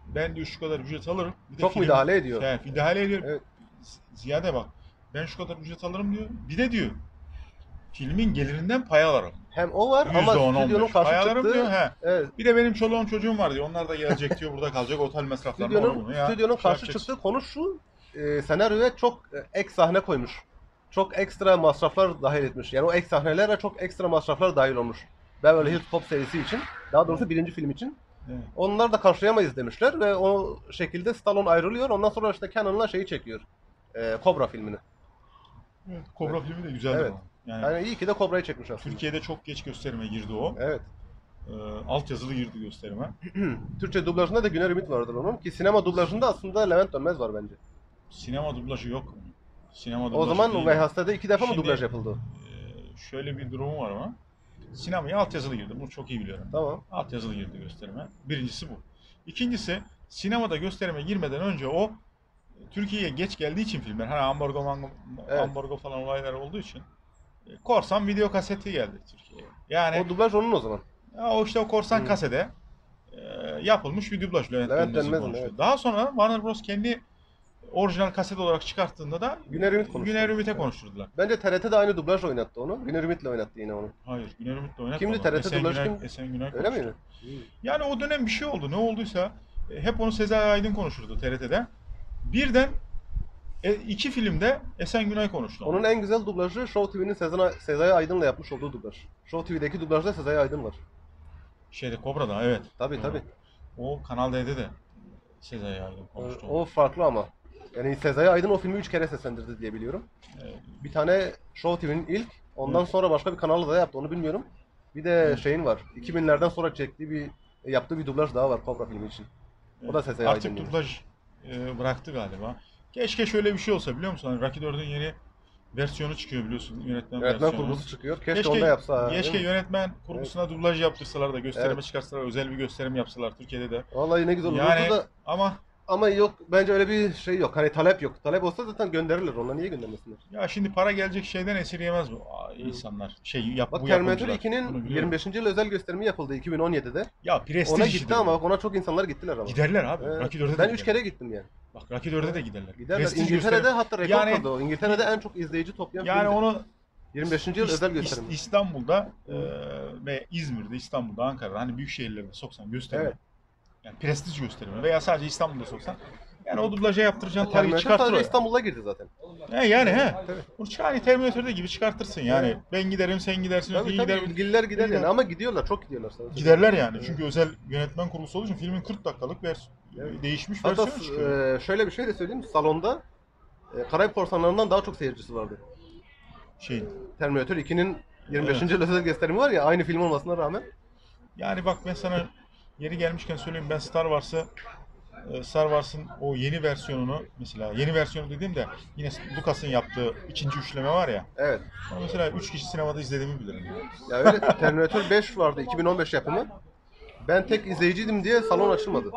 ben diyor şu kadar ücret alırım. Bir de Çok müdahale ediyor. Evet, müdahale ediyor. Evet. Ziyade bak, ben şu kadar ücret alırım diyor. Bir de diyor, filmin gelirinden pay alırım. Hem o var ama %10, stüdyonun 15 pay karşı alırım diyor. çıktığı... He. Evet. Bir de benim çoluğum çocuğum var diyor. Onlar da gelecek diyor, burada kalacak. Otel masraflarını onu bunu ya. Stüdyonun Şey karşı yapacaksın. çıktığı konu şu, senaryoya çok ek sahne koymuş. Çok ekstra masraflar dahil etmiş. Yani o ek sahnelere çok ekstra masraflar dahil olmuş. Beverly Hills Cop serisi için, daha doğrusu birinci film için. Evet. Onlar da karşılayamayız demişler ve o şekilde Stallone ayrılıyor. Ondan sonra işte Cannon'la şeyi çekiyor. Cobra filmini. Evet, Kobra filmi de güzeldi Evet. ama. Yani, Yani iyi ki de Cobra'yı çekmiş aslında. Türkiye'de çok geç gösterime girdi o. Evet. Altyazılı girdi gösterime. Türkçe dublajında da Güner Ümit vardır onun. Ki sinema dublajında aslında Levent Dönmez var bence. Sinema dublajı yok. Sinema O dublajı zaman değil. VHS'de 2 defa mı Şimdi- dublaj yapıldı? Şöyle bir durumu var ama. Sinemaya altyazılı girdi. Bunu çok iyi biliyorum. Tamam. Altyazılı girdi gösterime. Birincisi bu. İkincisi, sinemada gösterime girmeden önce o Türkiye'ye geç geldiği için filmler, hani Evet. ambargo falan olaylar olduğu için korsan video kaseti geldi Türkiye'ye. Yani O dublaj onun o zaman. o işte o korsan kasede yapılmış bir dublaj Levent Levent Dönmez'in Dönmez'in, konuştuğu. evet. Daha sonra Warner Bros. Kendi orijinal kaset olarak çıkarttığında da Güner Ümit konuştu. Güner Ümit'e konuşturdular. Bence TRT de aynı dublajla oynattı onu. Güner Ümit'le oynattı yine onu. Hayır, Güner Ümit'le oynatmadı. Kimdi TRT Esen dublajı Günay, kim? Esen Günay Öyle konuştu. miydi? Yani o dönem bir şey oldu. Ne olduysa hep onu Sezai Aydın konuşurdu TRT'de. Birden iki filmde Esen Günay konuştu. Onun en güzel dublajı Show TV'nin Sezai Aydın'la yapmış olduğu dublaj. Show TV'deki dublajda Sezai Aydın var. Şeyde Kobra'da, evet. Tabii Doğru. tabii. O Kanal D'de de Sezai Aydın konuştu. O farklı ama. Yani Sezai Aydın o filmi 3 kere seslendirdi diye biliyorum. Evet. Bir tane Show TV'nin ilk, ondan Evet. sonra başka bir kanalda da yaptı, onu bilmiyorum. Bir de şeyin var, 2000'lerden sonra çektiği yaptığı bir dublaj daha var Cobra filmi için. O da Sezai Artık Aydın. dublaj bıraktı galiba. Keşke şöyle bir şey olsa, biliyor musun? Hani Rocky 4'ün yeni versiyonu çıkıyor biliyorsun. Yönetmen Yönetmen versiyonu. kurgusu çıkıyor. Keşke onda yapsa. Keşke değil mi? yönetmen kurgusuna dublaj yaptırsalar da gösterime Evet. çıkarsalar, özel bir gösterim yapsalar Türkiye'de de. Vallahi ne güzel olurdu Yani da. ama Yok, bence öyle bir şey yok. Hani talep yok. Talep olsa zaten gönderilir. Onlar niye göndermesinler? ya şimdi para gelecek şeyden esirgemez bu insanlar. Bak Bu Terminator yapımcılar. 2'nin Bunu biliyorum. 25. yıl özel gösterimi yapıldı 2017'de. Ya prestij Ona işidir gitti bu. ama bak ona çok insanlar gittiler ama. Giderler abi. Evet. Rocky 4'e de Ben 3 giderler. kere gittim yani. Bak Rocky 4'e de giderler. Giderler. Prestij İngiltere'de gösterim. hatta rekor Yani- kırdı o. İngiltere'de en çok izleyici toplayan Yani filmdi. onu 25. yıl özel gösterim. İstanbul'da ve İzmir'de, İstanbul'da, Ankara'da, hani büyük şehirlerde soksan gösterimi. Evet. Yani prestij gösterimi veya sadece İstanbul'da soksan. Yani o dublaja yaptıracağın parayı Terminator çıkartır o. sadece ya. İstanbul'a girdi zaten. Yani Tabii. Bunu hani Terminator'da gibi çıkartırsın yani. Evet. Ben giderim, sen gidersin, Tabii öteki tabii gider. ilgililer gider yani Gider. ama gidiyorlar, çok gidiyorlar. Sana Giderler yani. Çünkü özel yönetmen kurgusu olduğu için filmin 40 dakikalık Evet. değişmiş Hatta versiyonu çıkıyor. şöyle bir şey de söyleyeyim. Salonda Karayip Korsanları'ndan daha çok seyircisi vardı. Terminator 2'nin 25. yıl özel gösterimi var ya, aynı film olmasına rağmen. Yani bak ben sana yeri gelmişken söyleyeyim, ben Star Wars'ın o yeni versiyonunu, mesela yeni versiyonu dediğimde yine Lucas'ın yaptığı ikinci üçleme var ya. Evet. Onu mesela 3 kişi sinemada izlediğimi bilirim. Ya öyle Terminator 5 vardı 2015 yapımı. Ben tek izleyiciydim diye salon açılmadı.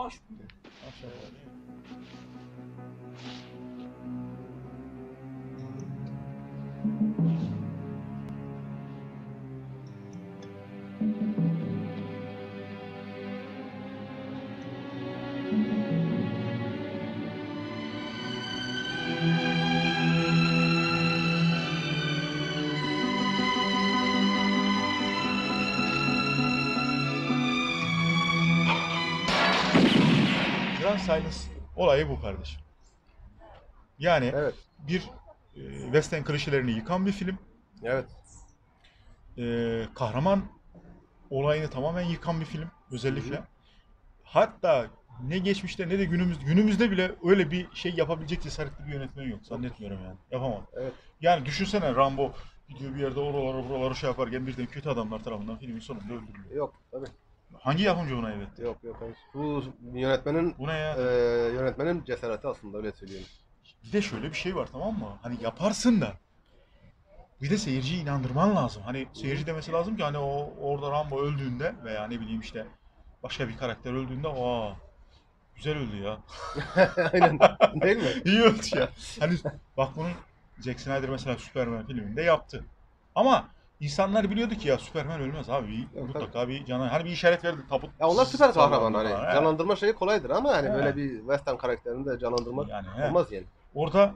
Grand Silence olayı bu kardeşim. Yani Evet. bir western klişelerini yıkan bir film. Evet. Kahraman olayını tamamen yıkan bir film özellikle. Hatta ne geçmişte ne de günümüzde bile öyle bir şey yapabilecek cesaretli bir yönetmen yok. Zannetmiyorum yani. Yapamam. Evet. Yani düşünsene, Rambo gidiyor bir yerde oraları şey yaparken birden kötü adamlar tarafından filmin sonunda öldürülüyor. Yok tabii. Hangi yapımcı buna evet? Yok hayır. Bu yönetmenin Bu ne ya? yönetmenin cesareti aslında, öyle söyleyeyim. Bir de şöyle bir şey var, tamam mı? Hani yaparsın da bir de seyirciyi inandırman lazım. Hani seyirci demesi lazım ki hani orada Rambo öldüğünde veya ne bileyim işte başka bir karakter öldüğünde güzel öldü ya. Aynen. Değil mi? İyi öldü ya. Hani bak bunu Zack Snyder mesela Superman filminde yaptı. Ama insanlar biliyordu ki ya Superman ölmez abi. Mutlaka bir cana hani bir işaret verdi tabut. Ya onlar süper kahraman hani. Falan, he. Canlandırma şeyi kolaydır ama hani He. böyle bir western karakterini de canlandırmak Yani, he. olmaz yani. Orada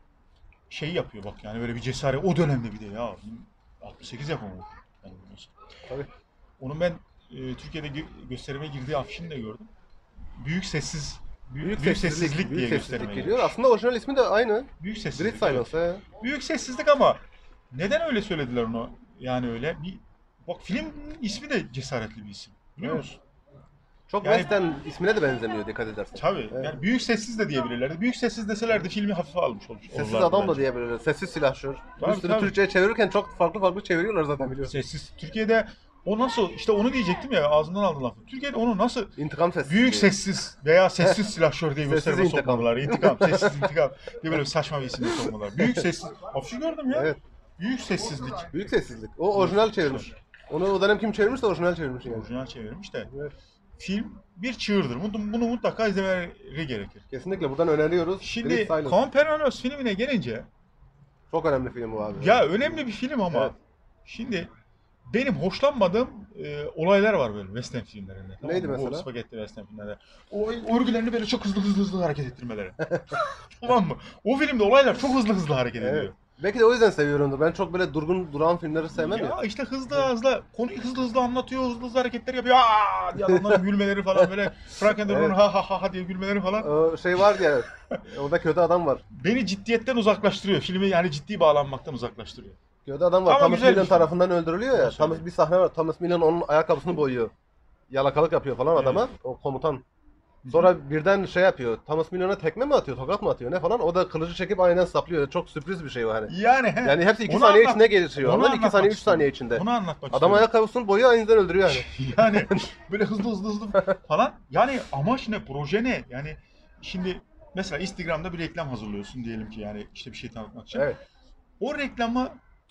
şey yapıyor bak yani böyle bir cesaret o dönemde bir de ya 68 yapımı. Yani Tabii. onun ben Türkiye'de gösterime girdiği afişini de gördüm. Büyük sessizlik diye gösterime geliyor. girmiş. Aslında orijinal ismi de aynı. Büyük sessizlik. Great Silence. Evet. Büyük sessizlik ama neden öyle söylediler onu? Yani öyle bir bak film ismi de cesaretli bir isim. Biliyor Evet. musun? Çok Yani- western ismine de benzemiyor dikkat edersen. Tabii. Evet. Yani büyük sessiz de diyebilirlerdi. Büyük sessiz deselerdi filmi hafife almış olur. Sessiz olurlardı adam da bence. diyebiliriz. Sessiz silahşör. Tabii, Bir sürü tabii. Türkçe'ye çevirirken çok farklı çeviriyorlar zaten biliyorsun. Sessiz. Türkiye'de o nasıl işte onu diyecektim ya ağzımdan aldın lafı. Türkiye'de onu nasıl İntikam sessiz. büyük sessiz veya sessiz silahşör diye Sessiz gösterime intikam. sokmadılar. İntikam, sessiz intikam diye böyle bir saçma bir isimle sokmadılar. Büyük sessiz. Afişi gördüm ya. Evet. Büyük sessizlik. Büyük sessizlik. O orijinal çevirmiş. Onu o dönem kim çevirmişse orijinal çevirmiş yani. Orijinal çevirmiş de. Evet. Film bir çığırdır. Bunu mutlaka izlemeleri gerekir. Kesinlikle buradan öneriyoruz. Şimdi Great Silence. Companeros filmine gelince Çok önemli film bu abi. ya önemli bir film ama Evet. şimdi benim hoşlanmadığım olaylar var böyle western filmlerinde. Tamam Neydi mı? mesela? O spagetti western filmlerde. O örgülerini böyle çok hızlı hareket ettirmeleri. Tamam mı? O filmde olaylar çok hızlı hareket ediyor. Evet. Belki de o yüzden seviyorumdur. Ben çok böyle durağan filmleri sevmem ya. Ya işte hızlı konuyu hızlı anlatıyor, hızlı hareketler yapıyor. Aa diye adamların gülmeleri falan böyle Frankenstein'ın Evet. ha diye gülmeleri falan. O şey var ya. Orada kötü adam var. Beni ciddiyetten uzaklaştırıyor. Filmi yani ciddi bağlanmaktan uzaklaştırıyor. Kötü adam var. Ama Thomas güzel bir Millen film. tarafından öldürülüyor ya. Doğru söylüyor. Thomas bir sahne var. Thomas Millen onun ayakkabısını boyuyor. Yalakalık yapıyor falan Evet. adama. O komutan. Sonra birden şey yapıyor. Thomas Millen'a tekme mi atıyor, tokat mı atıyor ne falan. O da kılıcı çekip aynen saplıyor. Çok sürpriz bir şey o hani. Yani he. Yani hepsi 2 Onu saniye anlat- içinde gelişiyor. onu Onlar 2 anlatmak saniye 3 istiyorum. saniye içinde. Bunu anlatmak Adam istiyorum. ayakkabısını boyuyor aynen öldürüyor yani. Yani böyle hızlı falan. Yani amaç ne, proje ne? Yani şimdi mesela Instagram'da bir reklam hazırlıyorsun diyelim ki yani işte bir şey tanıtmak için. Evet. O reklamı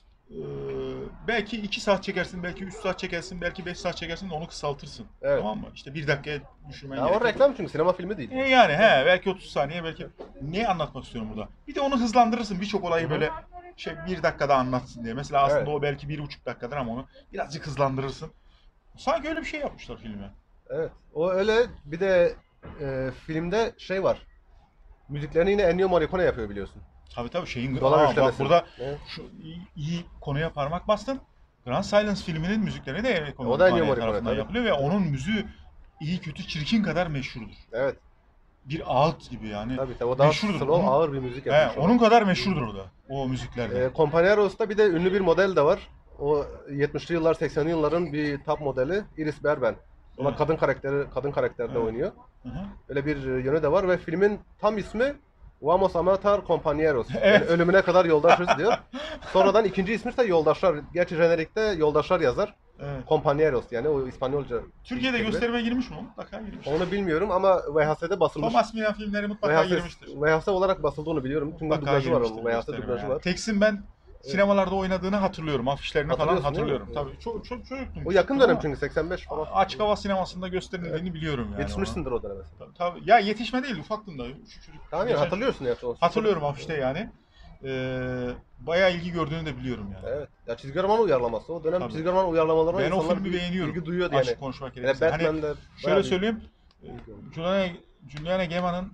belki 2 saat çekersin, belki 3 saat çekersin, belki 5 saat çekersin de onu kısaltırsın. Evet. Tamam mı? İşte 1 dakikaya düşürmen Ya o gerekiyor. reklam çünkü sinema filmi değil. Yani belki 30 saniye belki ne anlatmak istiyorum burada. Bir de onu hızlandırırsın birçok olayı böyle 1 dakikada anlatsın diye. Mesela aslında Evet. o belki 1,5 dakikadır ama onu birazcık hızlandırırsın. Sanki öyle bir şey yapmışlar filme. Evet. O öyle bir de filmde şey var. Müziklerini yine Ennio Morricone yapıyor biliyorsun. Tabii şeyin Dolar bak üçlemesi. burada Evet. şu iyi konuya parmak bastın. Grand Silence filminin müzikleri de Ennio O da Ennio Morricone Morricone, tarafından tabii. yapılıyor ve onun müziği iyi kötü çirkin kadar meşhurdur. Evet. Bir ağıt gibi yani. Tabii o daha meşhurdur. slow, Onun- ağır bir müzik yapmış. onun kadar meşhurdur o da. O müziklerde. Companeros'ta bir de ünlü bir model de var. O 70'li yıllar 80'li yılların bir top modeli Iris Berben. Ona Evet. kadın karakterde Evet. oynuyor. Hı hı. Öyle bir yönü de var ve filmin tam ismi Vamos a matar compañeros. Evet. Yani ölümüne kadar yoldaşız diyor. Sonradan ikinci ismi ise yoldaşlar. Gerçi jenerikte yoldaşlar yazar. Evet. Compañeros yani o İspanyolca. Türkiye'de kelime. gösterime girmiş mi? Mutlaka girmiş. Onu bilmiyorum ama VHS'de basılmış. Thomas Millen filmleri mutlaka girmiştir. VHS olarak basıldığını biliyorum. Çünkü Mutlaka dublajı var girmiştir onun. VHS gösterime dublajı yani. var. Tex'in ben sinemalarda oynadığını hatırlıyorum. Afişlerini falan Hatırlıyorsun değil mi? hatırlıyorum. Tabii çok çocuktum. O yakın dönem ama çünkü 85 falan. Açık hava sinemasında gösterildiğini biliyorum yani. Yetişmişsindir o döneme. ona. Tabii. Ya yetişme değil ufaktım da. Şu çocuk. Tamam ya geçen- hatırlıyorsun ya. Hatırlıyorum afişte yani. Bayağı ilgi gördüğünü de biliyorum yani. Evet. Ya çizgi roman uyarlaması. O dönem Tabii. çizgi roman uyarlamalarına Ben o insanlar filmi bir beğeniyorum. ilgi duyuyordu yani. Açık konuşmak Yani gerekirse. Hani Batman'de şöyle bayağı bir- söyleyeyim. Juliana Gema'nın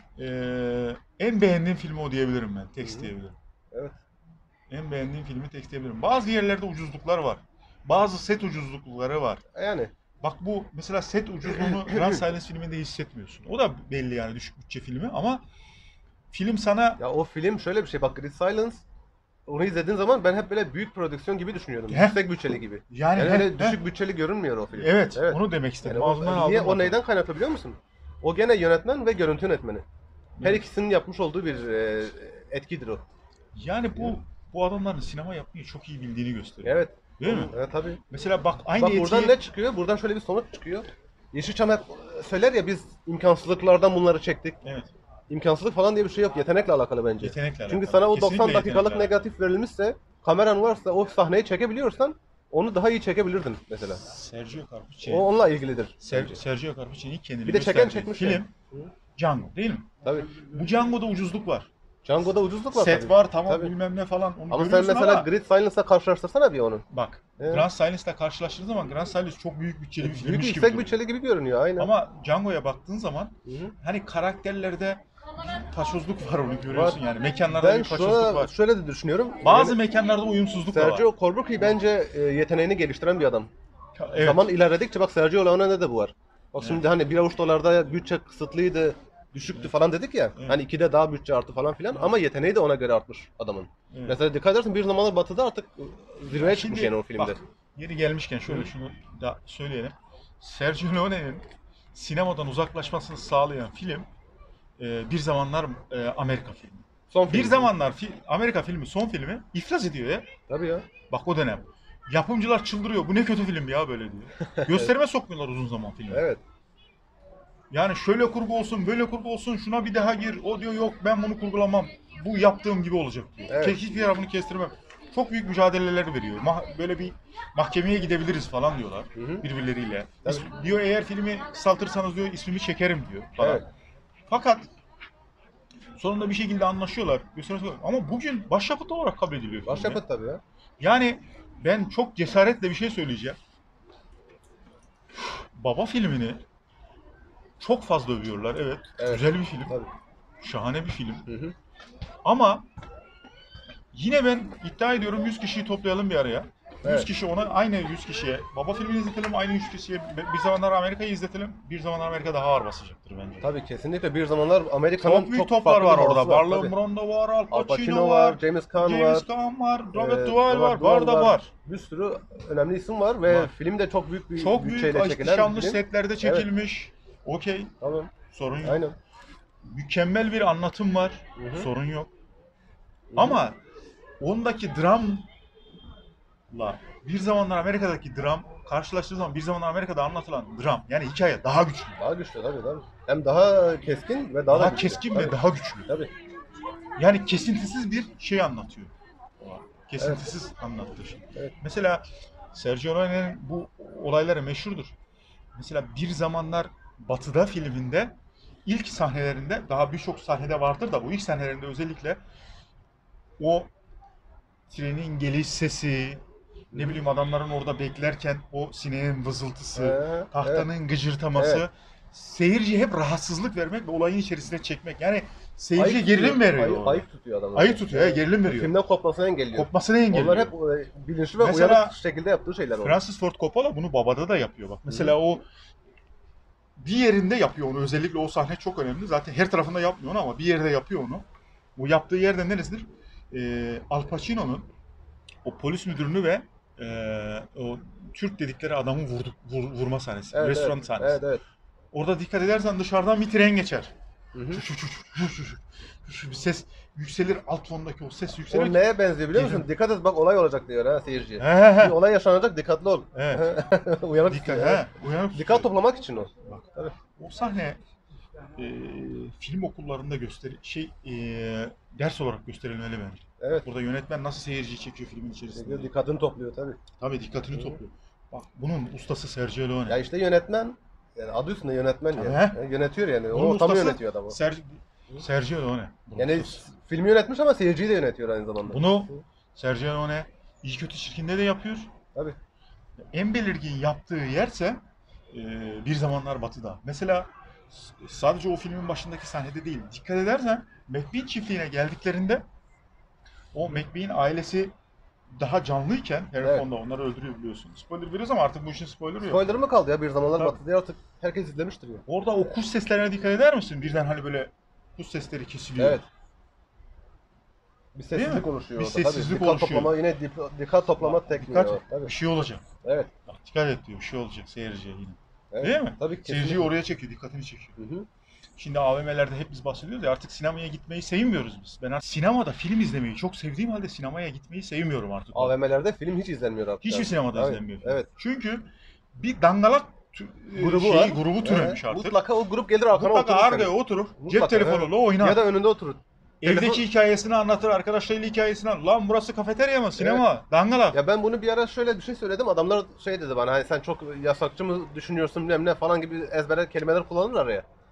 en beğendiğim filmi o diyebilirim ben. Text diyebilirim. Evet. En beğendiğim filmi Text diyebilirim. Bazı yerlerde ucuzluklar var. Bazı set ucuzlukları var. Yani Bak bu mesela set ucuzluğunu Grand Silence filminde hissetmiyorsun. O da belli yani düşük bütçe filmi ama film sana ya o film şöyle bir şey bak Great Silence onu izlediğin zaman ben hep böyle büyük prodüksiyon gibi düşünüyordum. Heh. Yüksek bütçeli gibi. yani Yani heh, öyle heh. düşük bütçeli görünmüyor o film. Evet, onu demek istedim. Yani Ağzımdan niye aldım o neyden kaynaklı biliyor musun? O gene yönetmen ve görüntü yönetmeni. Her ikisinin yapmış olduğu bir etkidir o. Yani bu adamların sinema yapmayı çok iyi bildiğini gösteriyor. Evet. Değil mi? Evet tabii. Mesela bak aynı Bak etkiyi... buradan ne çıkıyor? Buradan şöyle bir sonuç çıkıyor. Yeşilçam hep söyler ya biz imkansızlıklardan bunları çektik. Evet. İmkansızlık falan diye bir şey yok. Yetenekle alakalı bence. Yetenekle Çünkü alakalı. sana o Kesinlikle 90 dakikalık yetenekle negatif verilmişse, kameran varsa o sahneyi çekebiliyorsan onu daha iyi çekebilirdin mesela. Sergio Carpacci. O onunla ilgilidir. bence. Sergio Carpacci'nin ilk kendini Bir de çeken gösterdiği çekmiş film yani. Django değil mi? Tabii. Bu Django'da ucuzluk var. Django'da ucuzluk var Set tabii. var tamam Tabii. bilmem ne falan. Onu Ama sen görüyorsun mesela ama Great Silence'la karşılaştırsana bir onu. bak Evet. Grand Silence'la karşılaştığın zaman Grand Silence çok büyük bütçeli bir Büyük filmmiş gibi yüksek duruyor. bütçeli gibi görünüyor aynen. Ama Django'ya baktığın zaman Hı-hı. hani karakterlerde bir taşozluk var onu görüyorsun yani. Mekanlarda Ben bir taşozluk var. şöyle de düşünüyorum. Bazı Yani mekanlarda uyumsuzluk da var. Sergio Corbucci bence yeteneğini geliştiren bir adam. Evet. Zaman ilerledikçe bak Sergio Leone'de de bu var. Bak şimdi hani 1 avuç dolarda bütçe kısıtlıydı, düşüktü falan dedik ya. Evet. Hani 2'de daha bütçe arttı falan filan ama yeteneği de ona göre artmış adamın. Evet. Mesela dikkat edersin bir zamanlar Batı'da artık zirveye çıkmış Şimdi yani o filmde. bak, yeri gelmişken şöyle şunu da söyleyelim. Sergio Leone'nin sinemadan uzaklaşmasını sağlayan film bir zamanlar Amerika filmi. Son Bir film. zamanlar Amerika filmi son filmi iflas ediyor ya. Tabii ya. Bak o dönem. Yapımcılar çıldırıyor. Bu ne kötü film ya böyle diyor. Gösterime sokmuyorlar uzun zaman filmi. Evet. Yani şöyle kurgu olsun, böyle kurgu olsun, şuna bir daha gir. O diyor yok ben bunu kurgulamam. Bu yaptığım gibi olacak diyor. Evet. Hiçbir tarafını kestirmem. Çok büyük mücadeleler veriyor. Böyle bir mahkemeye gidebiliriz falan diyorlar Hı. birbirleriyle. Tabii. Diyor eğer filmi kısaltırsanız diyor ismimi çekerim diyor falan. Evet. Fakat sonunda bir şekilde anlaşıyorlar. Ama bugün başyapıt olarak kabul ediliyor. film ya. Başyapıt tabii ya. Yani ben çok cesaretle bir şey söyleyeceğim. Baba filmini çok fazla övüyorlar. Evet. Evet. Güzel bir film. Tabii. Şahane bir film. Hı. Ama yine ben iddia ediyorum 100 kişiyi toplayalım bir araya. 100 Evet. kişi ona aynı 100 kişiye baba filmini izletelim, aynı 100 kişiye bir zamanlar Amerika'yı izletelim. Bir zamanlar Amerika daha ağır basacaktır bence. Tabii kesinlikle bir zamanlar Amerika'nın Çok büyük çok toplar farklı var bir orada. havası var, Marlon tabii. Brando var, Al Pacino var, var, James Caan James var. Caan var, Robert Ee, Duvall var, Robert var da Duvall var. Bir sürü önemli isim var ve Var. film de çok büyük bir Çok büyük, bütçeyle çekilen ihtişamlı bir film. setlerde çekilmiş. Okey, Tamam. sorun yok. Aynen. Mükemmel bir anlatım var, Hı-hı. sorun yok. Ama ondaki dramla bir zamanlar Amerika'daki dram karşılaştığı zaman bir zamanlar Amerika'da anlatılan dram yani hikaye daha güçlü. Daha güçlü tabii. Hem daha keskin ve daha da Daha güçlü. keskin Tabii. ve daha güçlü. Tabii. Yani kesintisiz bir şey anlatıyor. Kesintisiz anlattığı şey. Evet. Mesela Sergio Leone'nin bu olayları meşhurdur. Mesela bir zamanlar Batı'da filminde ilk sahnelerinde daha birçok sahnede vardır da bu ilk sahnelerinde özellikle o trenin geliş sesi, ne bileyim adamların orada beklerken o sineğin vızıltısı, tahtanın gıcırtaması, Evet. seyirciye hep rahatsızlık vermek ve olayın içerisine çekmek. Yani seyirciye Ayık gerilim tutuyor, veriyor. Ayık tutuyor adamı. Ayık tutuyor, gerilim veriyor. Filmden kopmasını engelliyor. Kopmasını engelliyor. Onlar hep bilinçli ve Mesela uyanık şekilde yaptığı şeyler onlar. Francis Ford Coppola bunu Baba'da da yapıyor bak. Mesela o bir yerinde yapıyor onu. Özellikle o sahne çok önemli. Zaten her tarafında yapmıyor onu ama bir yerde yapıyor onu. O yaptığı yerden neresidir? Al Pacino'nun o polis müdürünü ve o Türk dedikleri adamı vurma sahnesi. Evet, Restoran evet, sahnesi. Evet. Orada dikkat edersen dışarıdan bir tren geçer. Hı-hı. Bir ses yükselir, alt tondaki o ses yükselir. O neye benziyor biliyor musun? Geliyor. Dikkat et bak olay olacak diyor ha seyirciye. He. Bir olay yaşanacak dikkatli ol. Evet. Uyanık Dikkat, tutuyor, ha. uyanık Dikkat toplamak için o. Bak, Tabii. o sahne film okullarında ders olarak gösterilmeli bence. Evet. Burada yönetmen nasıl seyirciyi çekiyor filmin içerisinde. Dikkatini topluyor tabii. Tabii dikkatini topluyor. Bak bunun ustası Sergio Leone. Ya işte yönetmen, yani adı üstünde yönetmen Tabii. yani. Yani yönetiyor yani. Bunun O tam ustası yönetiyor adamı. Sergio Leone. Bunun Yani ustası. filmi yönetmiş ama seyirciyi de yönetiyor aynı zamanda. Bunu Sergio Leone İyi Kötü Çirkin'de de yapıyor. Tabii. En belirgin yaptığı yerse bir zamanlar Batı'da. Mesela sadece o filmin başındaki sahnede değil. Dikkat edersen McBean çiftliğine geldiklerinde o McBean ailesi daha canlıyken Harry Fonda onları öldürüyor biliyorsun. Spoiler veriyoruz ama artık bu işin spoilerı yok. Spoiler mı kaldı ya bir zamanlar Tabii. Batı'da artık herkes izlemiştir ya. Orada o kuş seslerine dikkat eder misin? Birden hani böyle kuş sesleri kesiliyor. Evet. Bir Değil mi? sessizlik oluşuyor Bir orada. Tabii. sessizlik Dikkat oluşuyor. toplama yine dikkat toplama tekniği Dikkat o. et. Tabii. Bir şey olacak. Evet. Bak dikkat et diyor. Bir şey olacak seyirciye yine. Evet. Değil mi? Tabii kesinlikle. Seyirciyi oraya çekiyor, dikkatini çekiyor. Hı-hı. Şimdi AVM'lerde hep biz bahsediyoruz ya artık sinemaya gitmeyi sevmiyoruz biz. Ben artık sinemada film izlemeyi çok sevdiğim halde sinemaya gitmeyi sevmiyorum artık. AVM'lerde film hiç izlenmiyor artık. Hiçbir yani. sinemada Evet, izlenmiyor. Evet. Çünkü bir dangalak grubu türemiş artık. Mutlaka o grup gelir arkana Mutlaka oturur arkaya senin. oturur, Mutlaka, cep telefonuyla evet. oynar. Ya da önünde oturur. Evdeki hikayesini anlatır, arkadaşlarıyla hikayesini anlatır. Lan burası kafeterya mı? Sinema, dangalak. Ya ben bunu bir ara şöyle bir şey söyledim. Adamlar şey dedi bana hani sen çok yasakçı mı düşünüyorsun bilmem ne falan gibi ezbere kelimeler kullanırlar ya.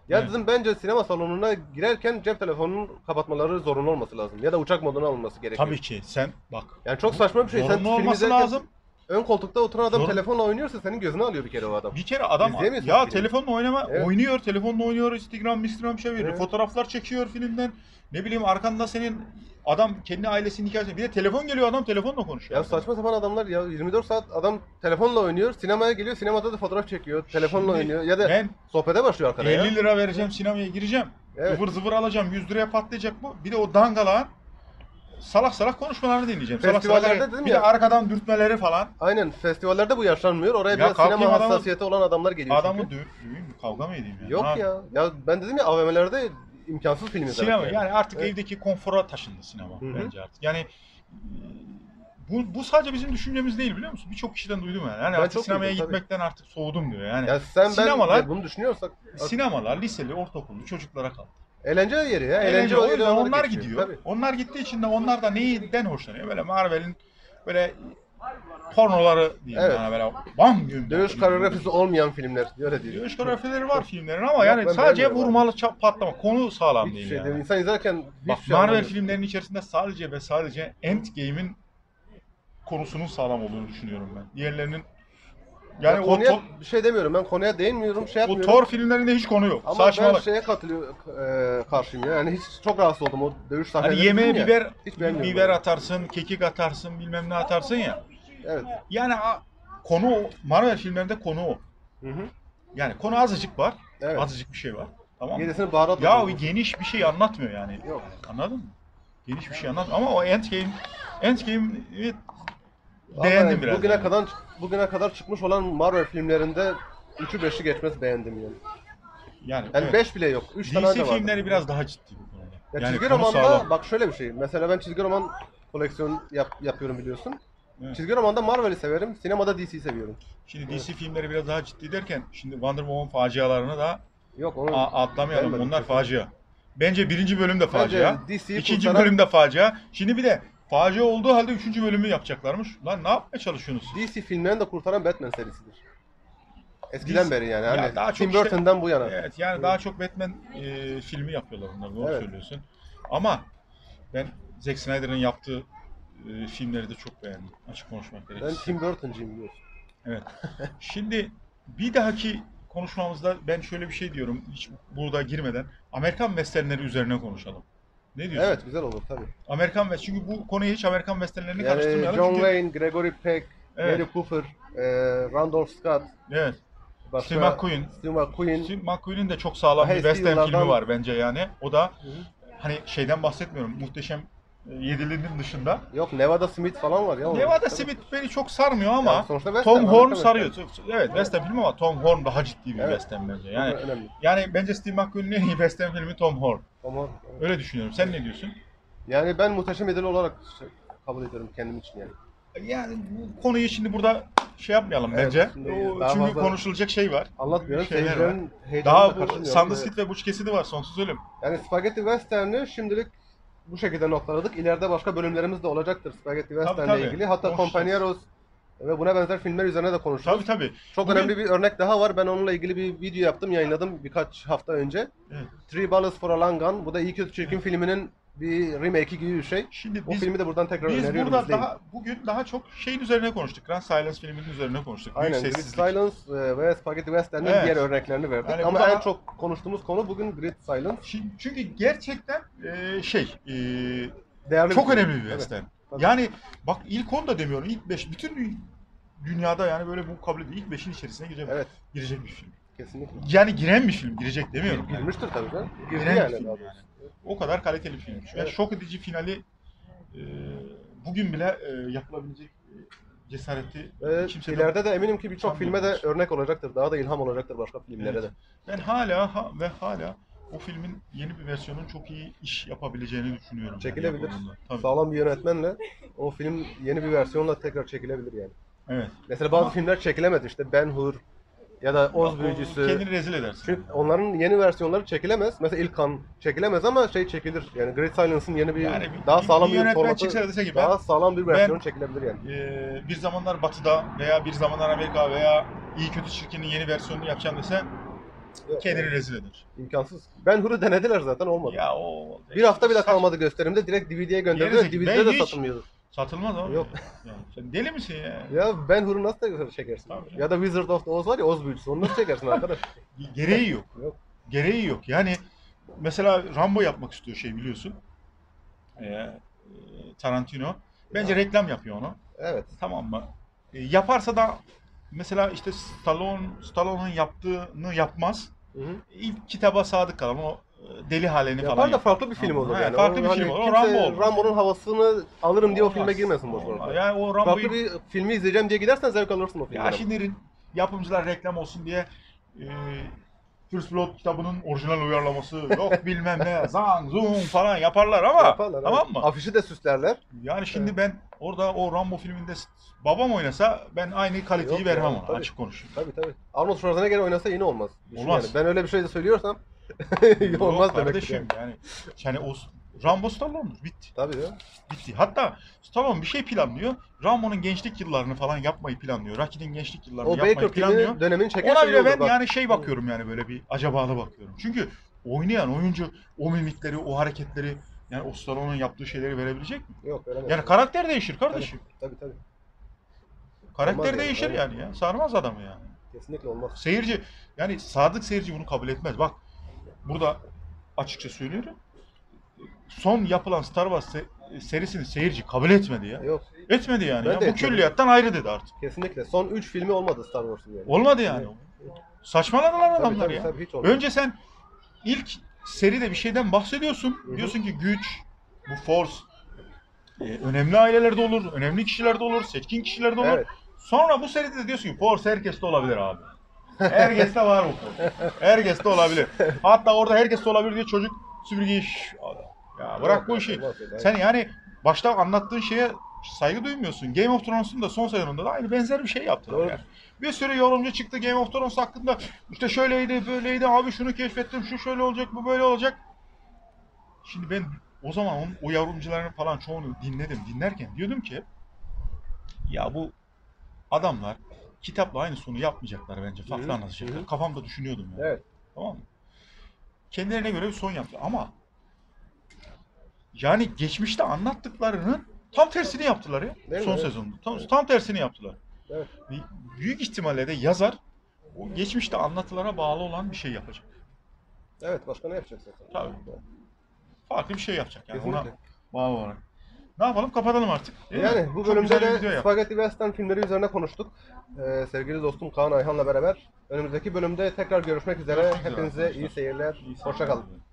Ya Evet. dedim bence sinema salonuna girerken cep telefonunun kapatmaları zorunlu olması lazım. Ya da uçak moduna alınması gerekiyor. Tabii ki sen bak. Yani çok saçma bir şey. Sen Zorunlu film olması izlerken lazım. ön koltukta oturan adam Zorun- telefonla oynuyorsa senin gözünü alıyor bir kere o adam. Bir kere adam İzleyemiyorsun ya filmi. telefonla Evet. oynuyor, telefonla oynuyor, Instagram şey veriyor, Evet. fotoğraflar çekiyor filmden. Ne bileyim arkanda senin adam kendi ailesinin hikayesi. Bir de telefon geliyor adam telefonla konuşuyor. Ya saçma sapan adamlar ya 24 saat adam telefonla oynuyor, sinemaya geliyor, sinemada da fotoğraf çekiyor, telefonla Şimdi oynuyor ya da ben sohbete başlıyor arkada 50 ya. lira vereceğim sinemaya gireceğim. Evet. Ivır zıvır alacağım 100 liraya patlayacak bu. Bir de o dangalağın salak salak konuşmalarını dinleyeceğim. Salak Festivallerde salak, dedim bir ya. de arkadan dürtmeleri falan. Aynen festivallerde bu yaşanmıyor. Oraya Ya biraz kalkayım sinema adamı- hassasiyeti olan adamlar geliyor Adamı çünkü. döveyim, kavga mı edeyim yani? Yok Ne ya. Ya ben dedim ya AVM'lerde imkansız film izlemek. Sinema yani artık Evet. evdeki konfora taşındı sinema Hı hı. bence artık. Yani bu sadece bizim düşüncemiz değil biliyor musun? Birçok kişiden duydum yani. Yani Ben artık çok sinemaya duydum, tabii. gitmekten artık soğudum diyor. Yani Ya sen Sinemalar- ben bunu düşünüyorsak sinemalar liseli, ortaokullu çocuklara kaldı. eğlence yeri ya. Eğlence o yeri yüzden onları onlar geçiyor. gidiyor. Tabii. Onlar gittiği için de onlar da neyden hoşlanıyor? Böyle Marvel'in böyle pornoları diyeyim Evet. yani böyle bam gün. Dövüş koreografisi olmayan filmler öyle değil. Dövüş koreografileri var filmlerin ama Yok, yani ben sadece beğenmiyorum vurmalı patlama. Konu sağlam Hiçbir değil şey yani. değil. İnsan izlerken hiçbir Bak şey Marvel anlamıyor. filmlerinin içerisinde sadece ve sadece Endgame'in konusunun sağlam olduğunu düşünüyorum ben. Diğerlerinin Ya yani konuya bir şey demiyorum. Ben konuya değinmiyorum, şey o yapmıyorum. Thor filmlerinde hiç konu yok. Ama ben Saçmalık. şeye karşıyım ya. Yani hiç çok rahatsız oldum o dövüş sahneleri. Hani yemeğe dedim ya. biber Hiç beğenmiyorum biber ben. atarsın, kekik atarsın, bilmem ne atarsın ya. Evet. Yani konu o. Marvel filmlerinde konu o. Hı hı. Yani konu azıcık var. Evet. Azıcık bir şey var. Tamam mı? Gerisini baharat Ya koyuyor. geniş bir şey anlatmıyor yani. Yok. Anladın mı? Geniş bir şey anlatmıyor. Ama o Endgame'i Ama beğendim biraz. bugüne kadar çıkmış olan Marvel filmlerinde 3'ü 5'i geçmez beğendim yani. Yani Yani evet. 5 bile yok. 3 tane DC de var. filmleri biraz daha ciddi bu konuda. Ya Yani çizgi konu romanda sağlam. bak şöyle bir şey. Mesela ben çizgi roman koleksiyon yapıyorum biliyorsun. Evet. Çizgi romanda Marvel'i severim. Sinemada DC'yi seviyorum. Şimdi DC filmleri biraz daha ciddi derken şimdi Wonder Woman facialarını da Yok onu atlamayalım. beğenmedim. Onlar facia. Bence birinci bölüm de facia. DC'yi İkinci kurtaran- bölüm de facia. Şimdi bir de facia olduğu halde üçüncü bölümü yapacaklarmış. Lan ne yapmaya çalışıyorsunuz siz? DC filmlerini de kurtaran Batman serisidir. Eskiden DC beri yani. Ya Hani daha çok Tim Burton'dan bu yana. Evet yani daha çok Batman filmi yapıyorlar bunlar. Doğru Evet. söylüyorsun. Ama ben Zack Snyder'ın yaptığı filmleri de çok beğendim. Açık konuşmak Ben gerekirse. Tim Burton'cıyım biliyorsun. Evet. Şimdi bir dahaki konuşmamızda ben şöyle bir şey diyorum. Hiç burada girmeden Amerikan westernleri üzerine konuşalım. Ne diyorsun? Evet güzel olur tabii. Amerikan western. Çünkü bu konuyu hiç Amerikan westernlerini Yani karıştırmayalım. John çünkü... Wayne, Gregory Peck, Evet. Gary Cooper, Randolph Scott, Evet. başka Steve McQueen. Steve McQueen. Steve McQueen'in de çok sağlam bir Hayır, western Steve'lardan- filmi var bence yani. O da Hı. hani şeyden bahsetmiyorum. Muhteşem Yedili'nin dışında. Yok Nevada Smith falan var ya. Nevada Tabii. Smith beni çok sarmıyor ama Ya sonuçta western, Tom Horn Amerikan sarıyor. western. Evet western film ama Tom Horn daha ciddi bir Evet. western bence. Yani Çok önemli. yani bence Steve McQueen'in en iyi western filmi Tom Horn. Ama Öyle düşünüyorum. Sen ne diyorsun? yani ben Muhteşem Yedili olarak kabul ediyorum kendim için yani. Yani bu konuyu şimdi burada şey yapmayalım Evet, bence. şimdi O, daha çünkü fazla konuşulacak şey var. Anlatmıyorum. Şeyler var. Seyircilerin heyecanını Daha da bu kaçırmıyorum. Sanders Evet. Kid ve Butch Cassidy var sonsuz ölüm. Yani Spaghetti Western'i şimdilik bu şekilde noktaladık. İleride başka bölümlerimiz de olacaktır Spaghetti Western'le tabii. ilgili. Hatta Hoş. Compañeros ve buna benzer filmler üzerine de konuşuruz. Tabii. Çok Bugün- önemli bir örnek daha var. Ben onunla ilgili bir video yaptım, yayınladım birkaç hafta önce. Evet. Three Bullets for a Long Gun. Bu da İyi Kötü Çirkin filminin bir remake'i gibi bir şey. Şimdi O biz filmi de buradan tekrar Biz öneriyorum. burada izleyin. bugün daha çok şeyin üzerine konuştuk. Grand Silence filminin üzerine konuştuk. Büyük Aynen, Great sessizlik. Silence ve Spaghetti Western'in Evet. diğer örneklerini verdik. Yani Ama bu da- en çok konuştuğumuz konu bugün Great Silence. Çünkü gerçekten Değerli çok bir film. önemli bir Evet, western. tabii. Yani bak ilk 10 da demiyorum. İlk 5 bütün dünyada yani böyle bu kabul ediyor. İlk 5'in içerisine Evet, girecek bir film. kesinlikle. Yani giren bir film. Girecek demiyorum. yani. Girmiştir tabii canım. Girdi Giren bir yani. film daha yani. doğrusu. O kadar kaliteli bir film. Evet. Şok edici finali bugün bile yapılabilecek cesareti kimse İleride de eminim ki birçok filme de sanmıyorum. örnek olacaktır. Daha da ilham olacaktır başka filmlere de. Ben hala o filmin yeni bir versiyonun çok iyi iş yapabileceğini düşünüyorum. Çekilebilir. yapımında. Tabii. Sağlam bir yönetmenle o film yeni bir versiyonla tekrar çekilebilir yani. Evet. Mesela bazı Ama- filmler çekilemedi işte Ben Hur ya da Oz Büyücüsü. Kendini rezil edersin. Çünkü onların yeni versiyonları çekilemez. Mesela İlk Kan çekilemez ama şey çekilir. Yani Great Silence'ın yeni bir Yani daha sağlam bir yönetmen formatı, çıksa dese ki daha sağlam bir ben- versiyon çekilebilir yani. bir zamanlar Batı'da veya bir zamanlar Amerika veya İyi Kötü Çirkin'in yeni versiyonunu yapacağım dese Yok, kendini yani rezil eder. imkansız. Ben Hur'u denediler zaten olmadı. Ya o Bir hafta bile saç- kalmadı gösterimde direkt DVD'ye gönderdiler. Gerizekalı. DVD'de de Ben hiç- satılmıyordu. Satılmaz abi. Yok. Ya, sen deli misin ya? Ya Ben Hur'u nasıl da çekersin? Tabii canım. Ya da Wizard of the Oz var ya, Oz büyücüsü, onu nasıl çekersin arkadaş? Gereği yok. Yok. Gereği yok. Yani mesela Rambo yapmak istiyor şey biliyorsun. Tarantino. Bence reklam yapıyor onu. Evet. Tamam mı? Yaparsa da mesela işte Stallone'un yaptığını yapmaz. Hı hı. İlk kitaba sadık kalan o deli halini Yapar falan da farklı bir film Tamam. olur Ha, yani. farklı O bir hani film olur. O kimse Rambo olur. Rambo'nun havasını alırım diye o filme Olmaz. girmesin boş Olmaz. boşuna. Yani o Rambo'yu... Farklı bir filmi izleyeceğim diye gidersen zevk alırsın o filmden. Ya şimdi yapımcılar reklam olsun diye First Blood kitabının orijinal uyarlaması yok bilmem ne zang zoom falan yaparlar ama Yaparlar, tamam evet. mı? Afişi de süslerler. Yani şimdi ben orada o Rambo filminde babam oynasa ben aynı kaliteyi Yok vermem ya, ona tabii. açık konuşayım. Tabii. Arnold Schwarzenegger oynasa yine olmaz. Düşün Olmaz. Yani. Ben öyle bir şey de söylüyorsam olmaz Yok demek kardeşim yani o Rambo Stallone'dur bitti. Tabii ya. Bitti. Hatta Stallone bir şey planlıyor. Rambo'nun gençlik yıllarını falan yapmayı planlıyor. Rocky'nin gençlik yıllarını O yapmayı Baker planlıyor. filmi dönemini çekerse Ona iyi bile olur ben bak. yani şey bakıyorum yani böyle bir acabalı bakıyorum. Çünkü oynayan oyuncu o mimikleri, o hareketleri yani o Stallone'un yaptığı şeyleri verebilecek mi? Yok veremez. Yani karakter değişir kardeşim. Tabii. Karakter Olmaz yani, değişir aynen. yani ya. Sarmaz adamı yani. Kesinlikle olmaz. Seyirci yani sadık seyirci bunu kabul etmez. Bak burada açıkça söylüyorum. Son yapılan Star Wars serisini seyirci kabul etmedi ya. Yok. Etmedi yani. Ben Ya. de Bu etmedim. külliyattan ayrı dedi artık. Kesinlikle. Son 3 filmi olmadı Star Wars'un yani. Olmadı yani. Saçmaladılar adamlar Tabii, ya. tabii, hiç olmadı. Önce sen ilk seride bir şeyden bahsediyorsun. Hı hı. Diyorsun ki güç, bu force önemli ailelerde olur, önemli kişilerde olur, seçkin kişilerde olur. Evet. Sonra bu seride de diyorsun ki force herkeste olabilir abi. Herkeste var bu force. Herkeste olabilir. Hatta orada herkeste olabilir diye çocuk süpürgeyi ya bırak bu işi. Olmaz öyle, Sen yani başta anlattığın şeye saygı duymuyorsun. Game of Thrones'un da son sezonunda da aynı benzer bir şey yaptılar Doğrudur. yani. Bir sürü yorumcu çıktı Game of Thrones hakkında. İşte şöyleydi, böyleydi, abi şunu keşfettim, şu şöyle olacak, bu böyle olacak. Şimdi ben o zaman o yorumcuların falan çoğunu dinledim. Dinlerken diyordum ki ya bu adamlar kitapla aynı sonu yapmayacaklar bence. Farklı Hı hı, anlatacaklar. hı. Kafamda düşünüyordum yani. Evet. Tamam mı? Kendilerine göre bir son yaptı ama yani geçmişte anlattıklarının tam tersini yaptılar ya. Değil mi? Son Evet. sezonda. Tam, Evet. tam tersini yaptılar. Evet. Büyük ihtimalle de yazar o geçmişte anlatılara bağlı olan bir şey yapacak. Evet, başka ne yapacaksın? Tabii. Farklı bir şey yapacak yani ona Kesinlikle. bağlı olarak. Ne yapalım? Kapatalım artık. Değil mi? Yani bu Çok bölümde güzel bir de video yaptık. Spaghetti Western filmleri üzerine konuştuk. Sevgili dostum Kaan Ayhan'la beraber. Önümüzdeki bölümde tekrar görüşmek üzere. Görüşmek üzere Hepinize arkadaşlar. iyi seyirler. İyi Hoşça kalın. seyirler.